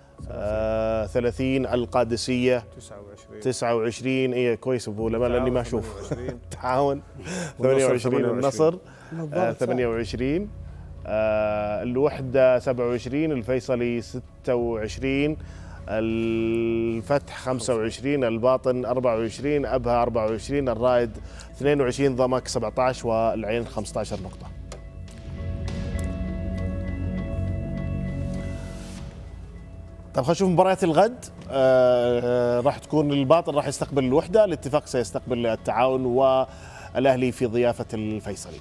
30 القادسيه 29 اي كويس ابو لما لاني ما اشوف التعاون 28 النصر 28 الوحده 27 الفيصلي 26 الفتح 25 الباطن 24 ابها 24 الرائد 22 ضمك 17 والعين 15 نقطه. طيب خلينا نشوف مباريات الغد. راح تكون الباطن راح يستقبل الوحده، الاتفاق سيستقبل التعاون، والاهلي في ضيافه الفيصلي.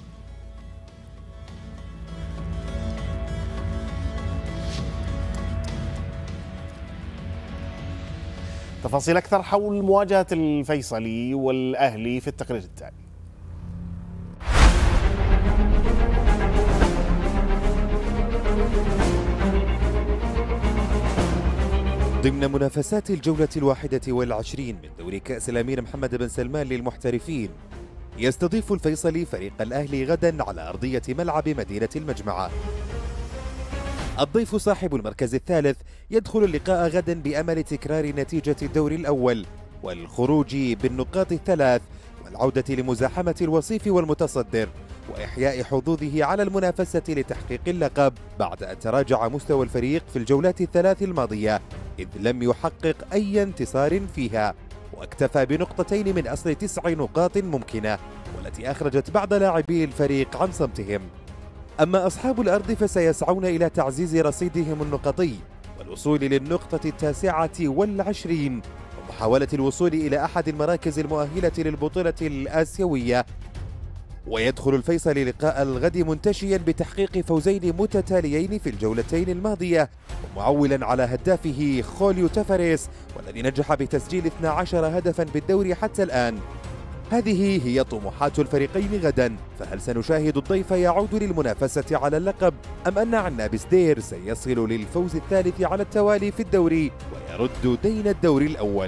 تفاصيل أكثر حول مواجهة الفيصلي والأهلي في التقرير التالي. ضمن منافسات الجولة 21 من دوري كأس الأمير محمد بن سلمان للمحترفين، يستضيف الفيصلي فريق الأهلي غدا على أرضية ملعب مدينة المجمعة. الضيف صاحب المركز الثالث يدخل اللقاء غدا بأمل تكرار نتيجة الدور الأول والخروج بالنقاط الثلاث والعودة لمزاحمة الوصيف والمتصدر وإحياء حظوظه على المنافسة لتحقيق اللقب بعد أن تراجع مستوى الفريق في الجولات الثلاث الماضية، إذ لم يحقق أي انتصار فيها، واكتفى بنقطتين من أصل 9 نقاط ممكنة والتي أخرجت بعض لاعبي الفريق عن صمتهم. أما أصحاب الأرض فسيسعون إلى تعزيز رصيدهم النقطي والوصول للنقطة 29 ومحاولة الوصول إلى أحد المراكز المؤهلة للبطولة الآسيوية. ويدخل الفيصلي لقاء الغد منتشيا بتحقيق فوزين متتاليين في الجولتين الماضية ومعولا على هدافه خوليو تافاريس والذي نجح بتسجيل 12 هدفا بالدوري حتى الآن. هذه هي طموحات الفريقين غدا، فهل سنشاهد الضيف يعود للمنافسة على اللقب أم أن عنابس دير سيصل للفوز الثالث على التوالي في الدوري ويرد دين الدوري الأول؟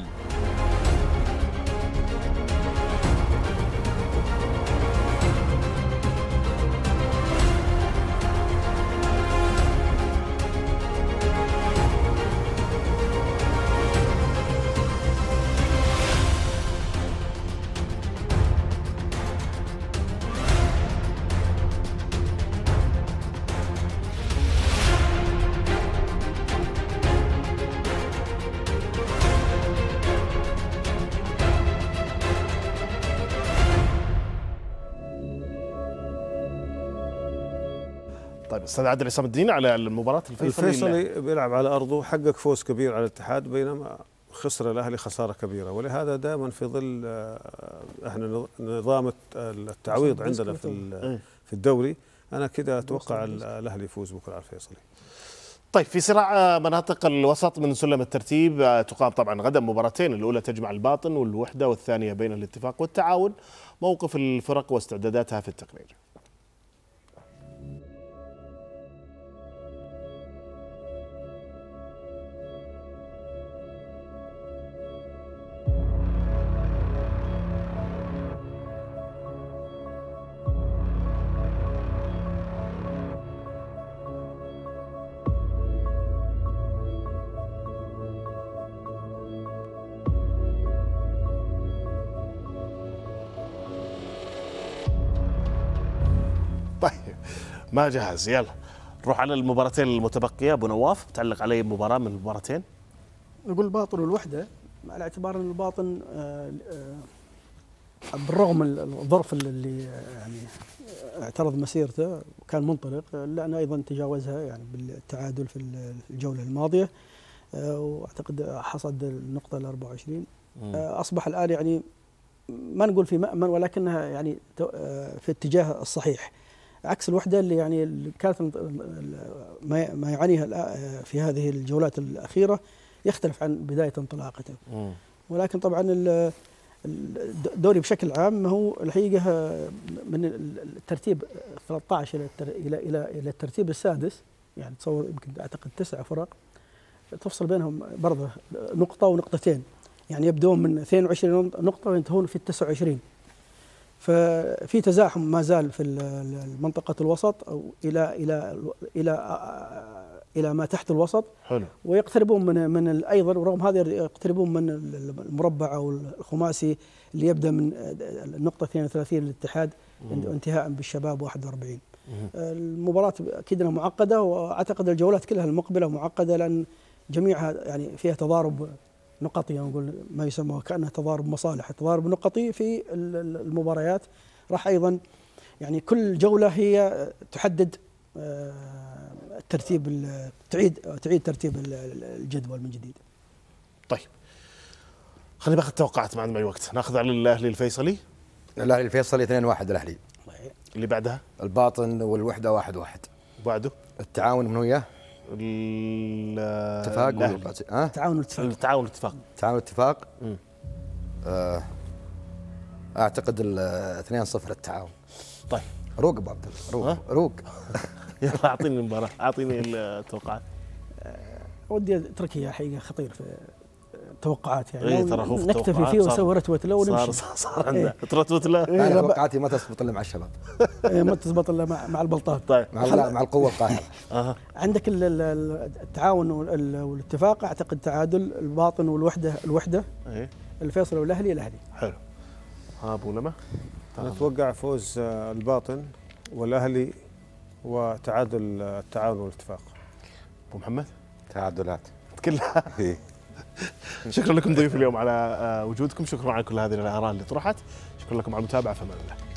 طيب استاذ عادل عصام الدين، على المباراة الفيصلي بيلعب على ارضه، حقق فوز كبير على الاتحاد بينما خسر الاهلي خساره كبيره، ولهذا دائما في ظل احنا نظام التعويض عندنا في الدوري، انا كده اتوقع الاهلي يفوز بكره على الفيصلي. طيب في صراع مناطق الوسط من سلم الترتيب تقام طبعا غدا مباراتين، الاولى تجمع الباطن والوحده والثانيه بين الاتفاق والتعاون. موقف الفرق واستعداداتها في التقرير. طيب ما جهز، يلا نروح على المباراتين المتبقيه. ابو نواف بتعلق علي مباراه من المباراتين؟ نقول الباطن والوحده، على اعتبار ان الباطن بالرغم من الظرف اللي يعني اعترض مسيرته وكان منطلق، لأن ايضا تجاوزها يعني بالتعادل في الجوله الماضيه، واعتقد حصد النقطه ال 24. اصبح الان يعني ما نقول في مأمن، ولكنها يعني في اتجاه الصحيح، عكس الوحده اللي يعني كانت ما يعانيها في هذه الجولات الاخيره يختلف عن بدايه انطلاقته. ولكن طبعا الدوري بشكل عام هو الحقيقه من الترتيب 13 الى الترتيب السادس، يعني تصور يمكن اعتقد 9 فرق تفصل بينهم برضه نقطه ونقطتين، يعني يبدون من 22 نقطه وينتهون في 29. ففي تزاحم ما زال في منطقة الوسط أو إلى ما تحت الوسط. حلو. ويقتربون من أيضا، ورغم هذا يقتربون من المربع أو الخماسي اللي يبدأ من النقطة 32 للاتحاد انتهاء بالشباب 41. المباراة أكيد أنها معقدة، وأعتقد الجولات كلها المقبلة معقدة لأن جميعها يعني فيها تضارب نقطي، يعني نقول ما يسمى كأنه تضارب مصالح، تضارب نقطي في المباريات. راح أيضا يعني كل جولة هي تحدد الترتيب، تعيد ترتيب الجدول من جديد. طيب خليني باخذ توقعات معي وقت. ناخذ على الاهلي الفيصلي. الاهلي الفيصلي 2-1 الاهلي. اللي بعدها الباطن والوحده 1-1. بعده التعاون من وياه اتفاق التعاون والاتفاق. التعاون والاتفاق. اعتقد 2-0 التعاون. طيب روق ابو عبد الله، روق يلا اعطيني المباراه، اعطيني التوقعات. ودي اتركها حقيقه خطير في التوقعات يعني. اي ترى هو نكتفي فيه ونسوي رتوه له ونمشي. صار عندنا رتوه له. انا توقعاتي ما تزبط الا مع الشباب. ما تزبط الا مع البلطات. طيب مع القوه القاهره. عندك التعاون والاتفاق، اعتقد تعادل. الباطن والوحده الفيصل والاهلي. حلو. ابو لما انا اتوقع فوز الباطن والاهلي وتعادل التعاون والاتفاق. ابو محمد تعادلات كلها. شكرا لكم ضيوف اليوم على وجودكم، شكرا على كل هذه الاراء اللي طرحت، شكرا لكم على المتابعه، فمان الله.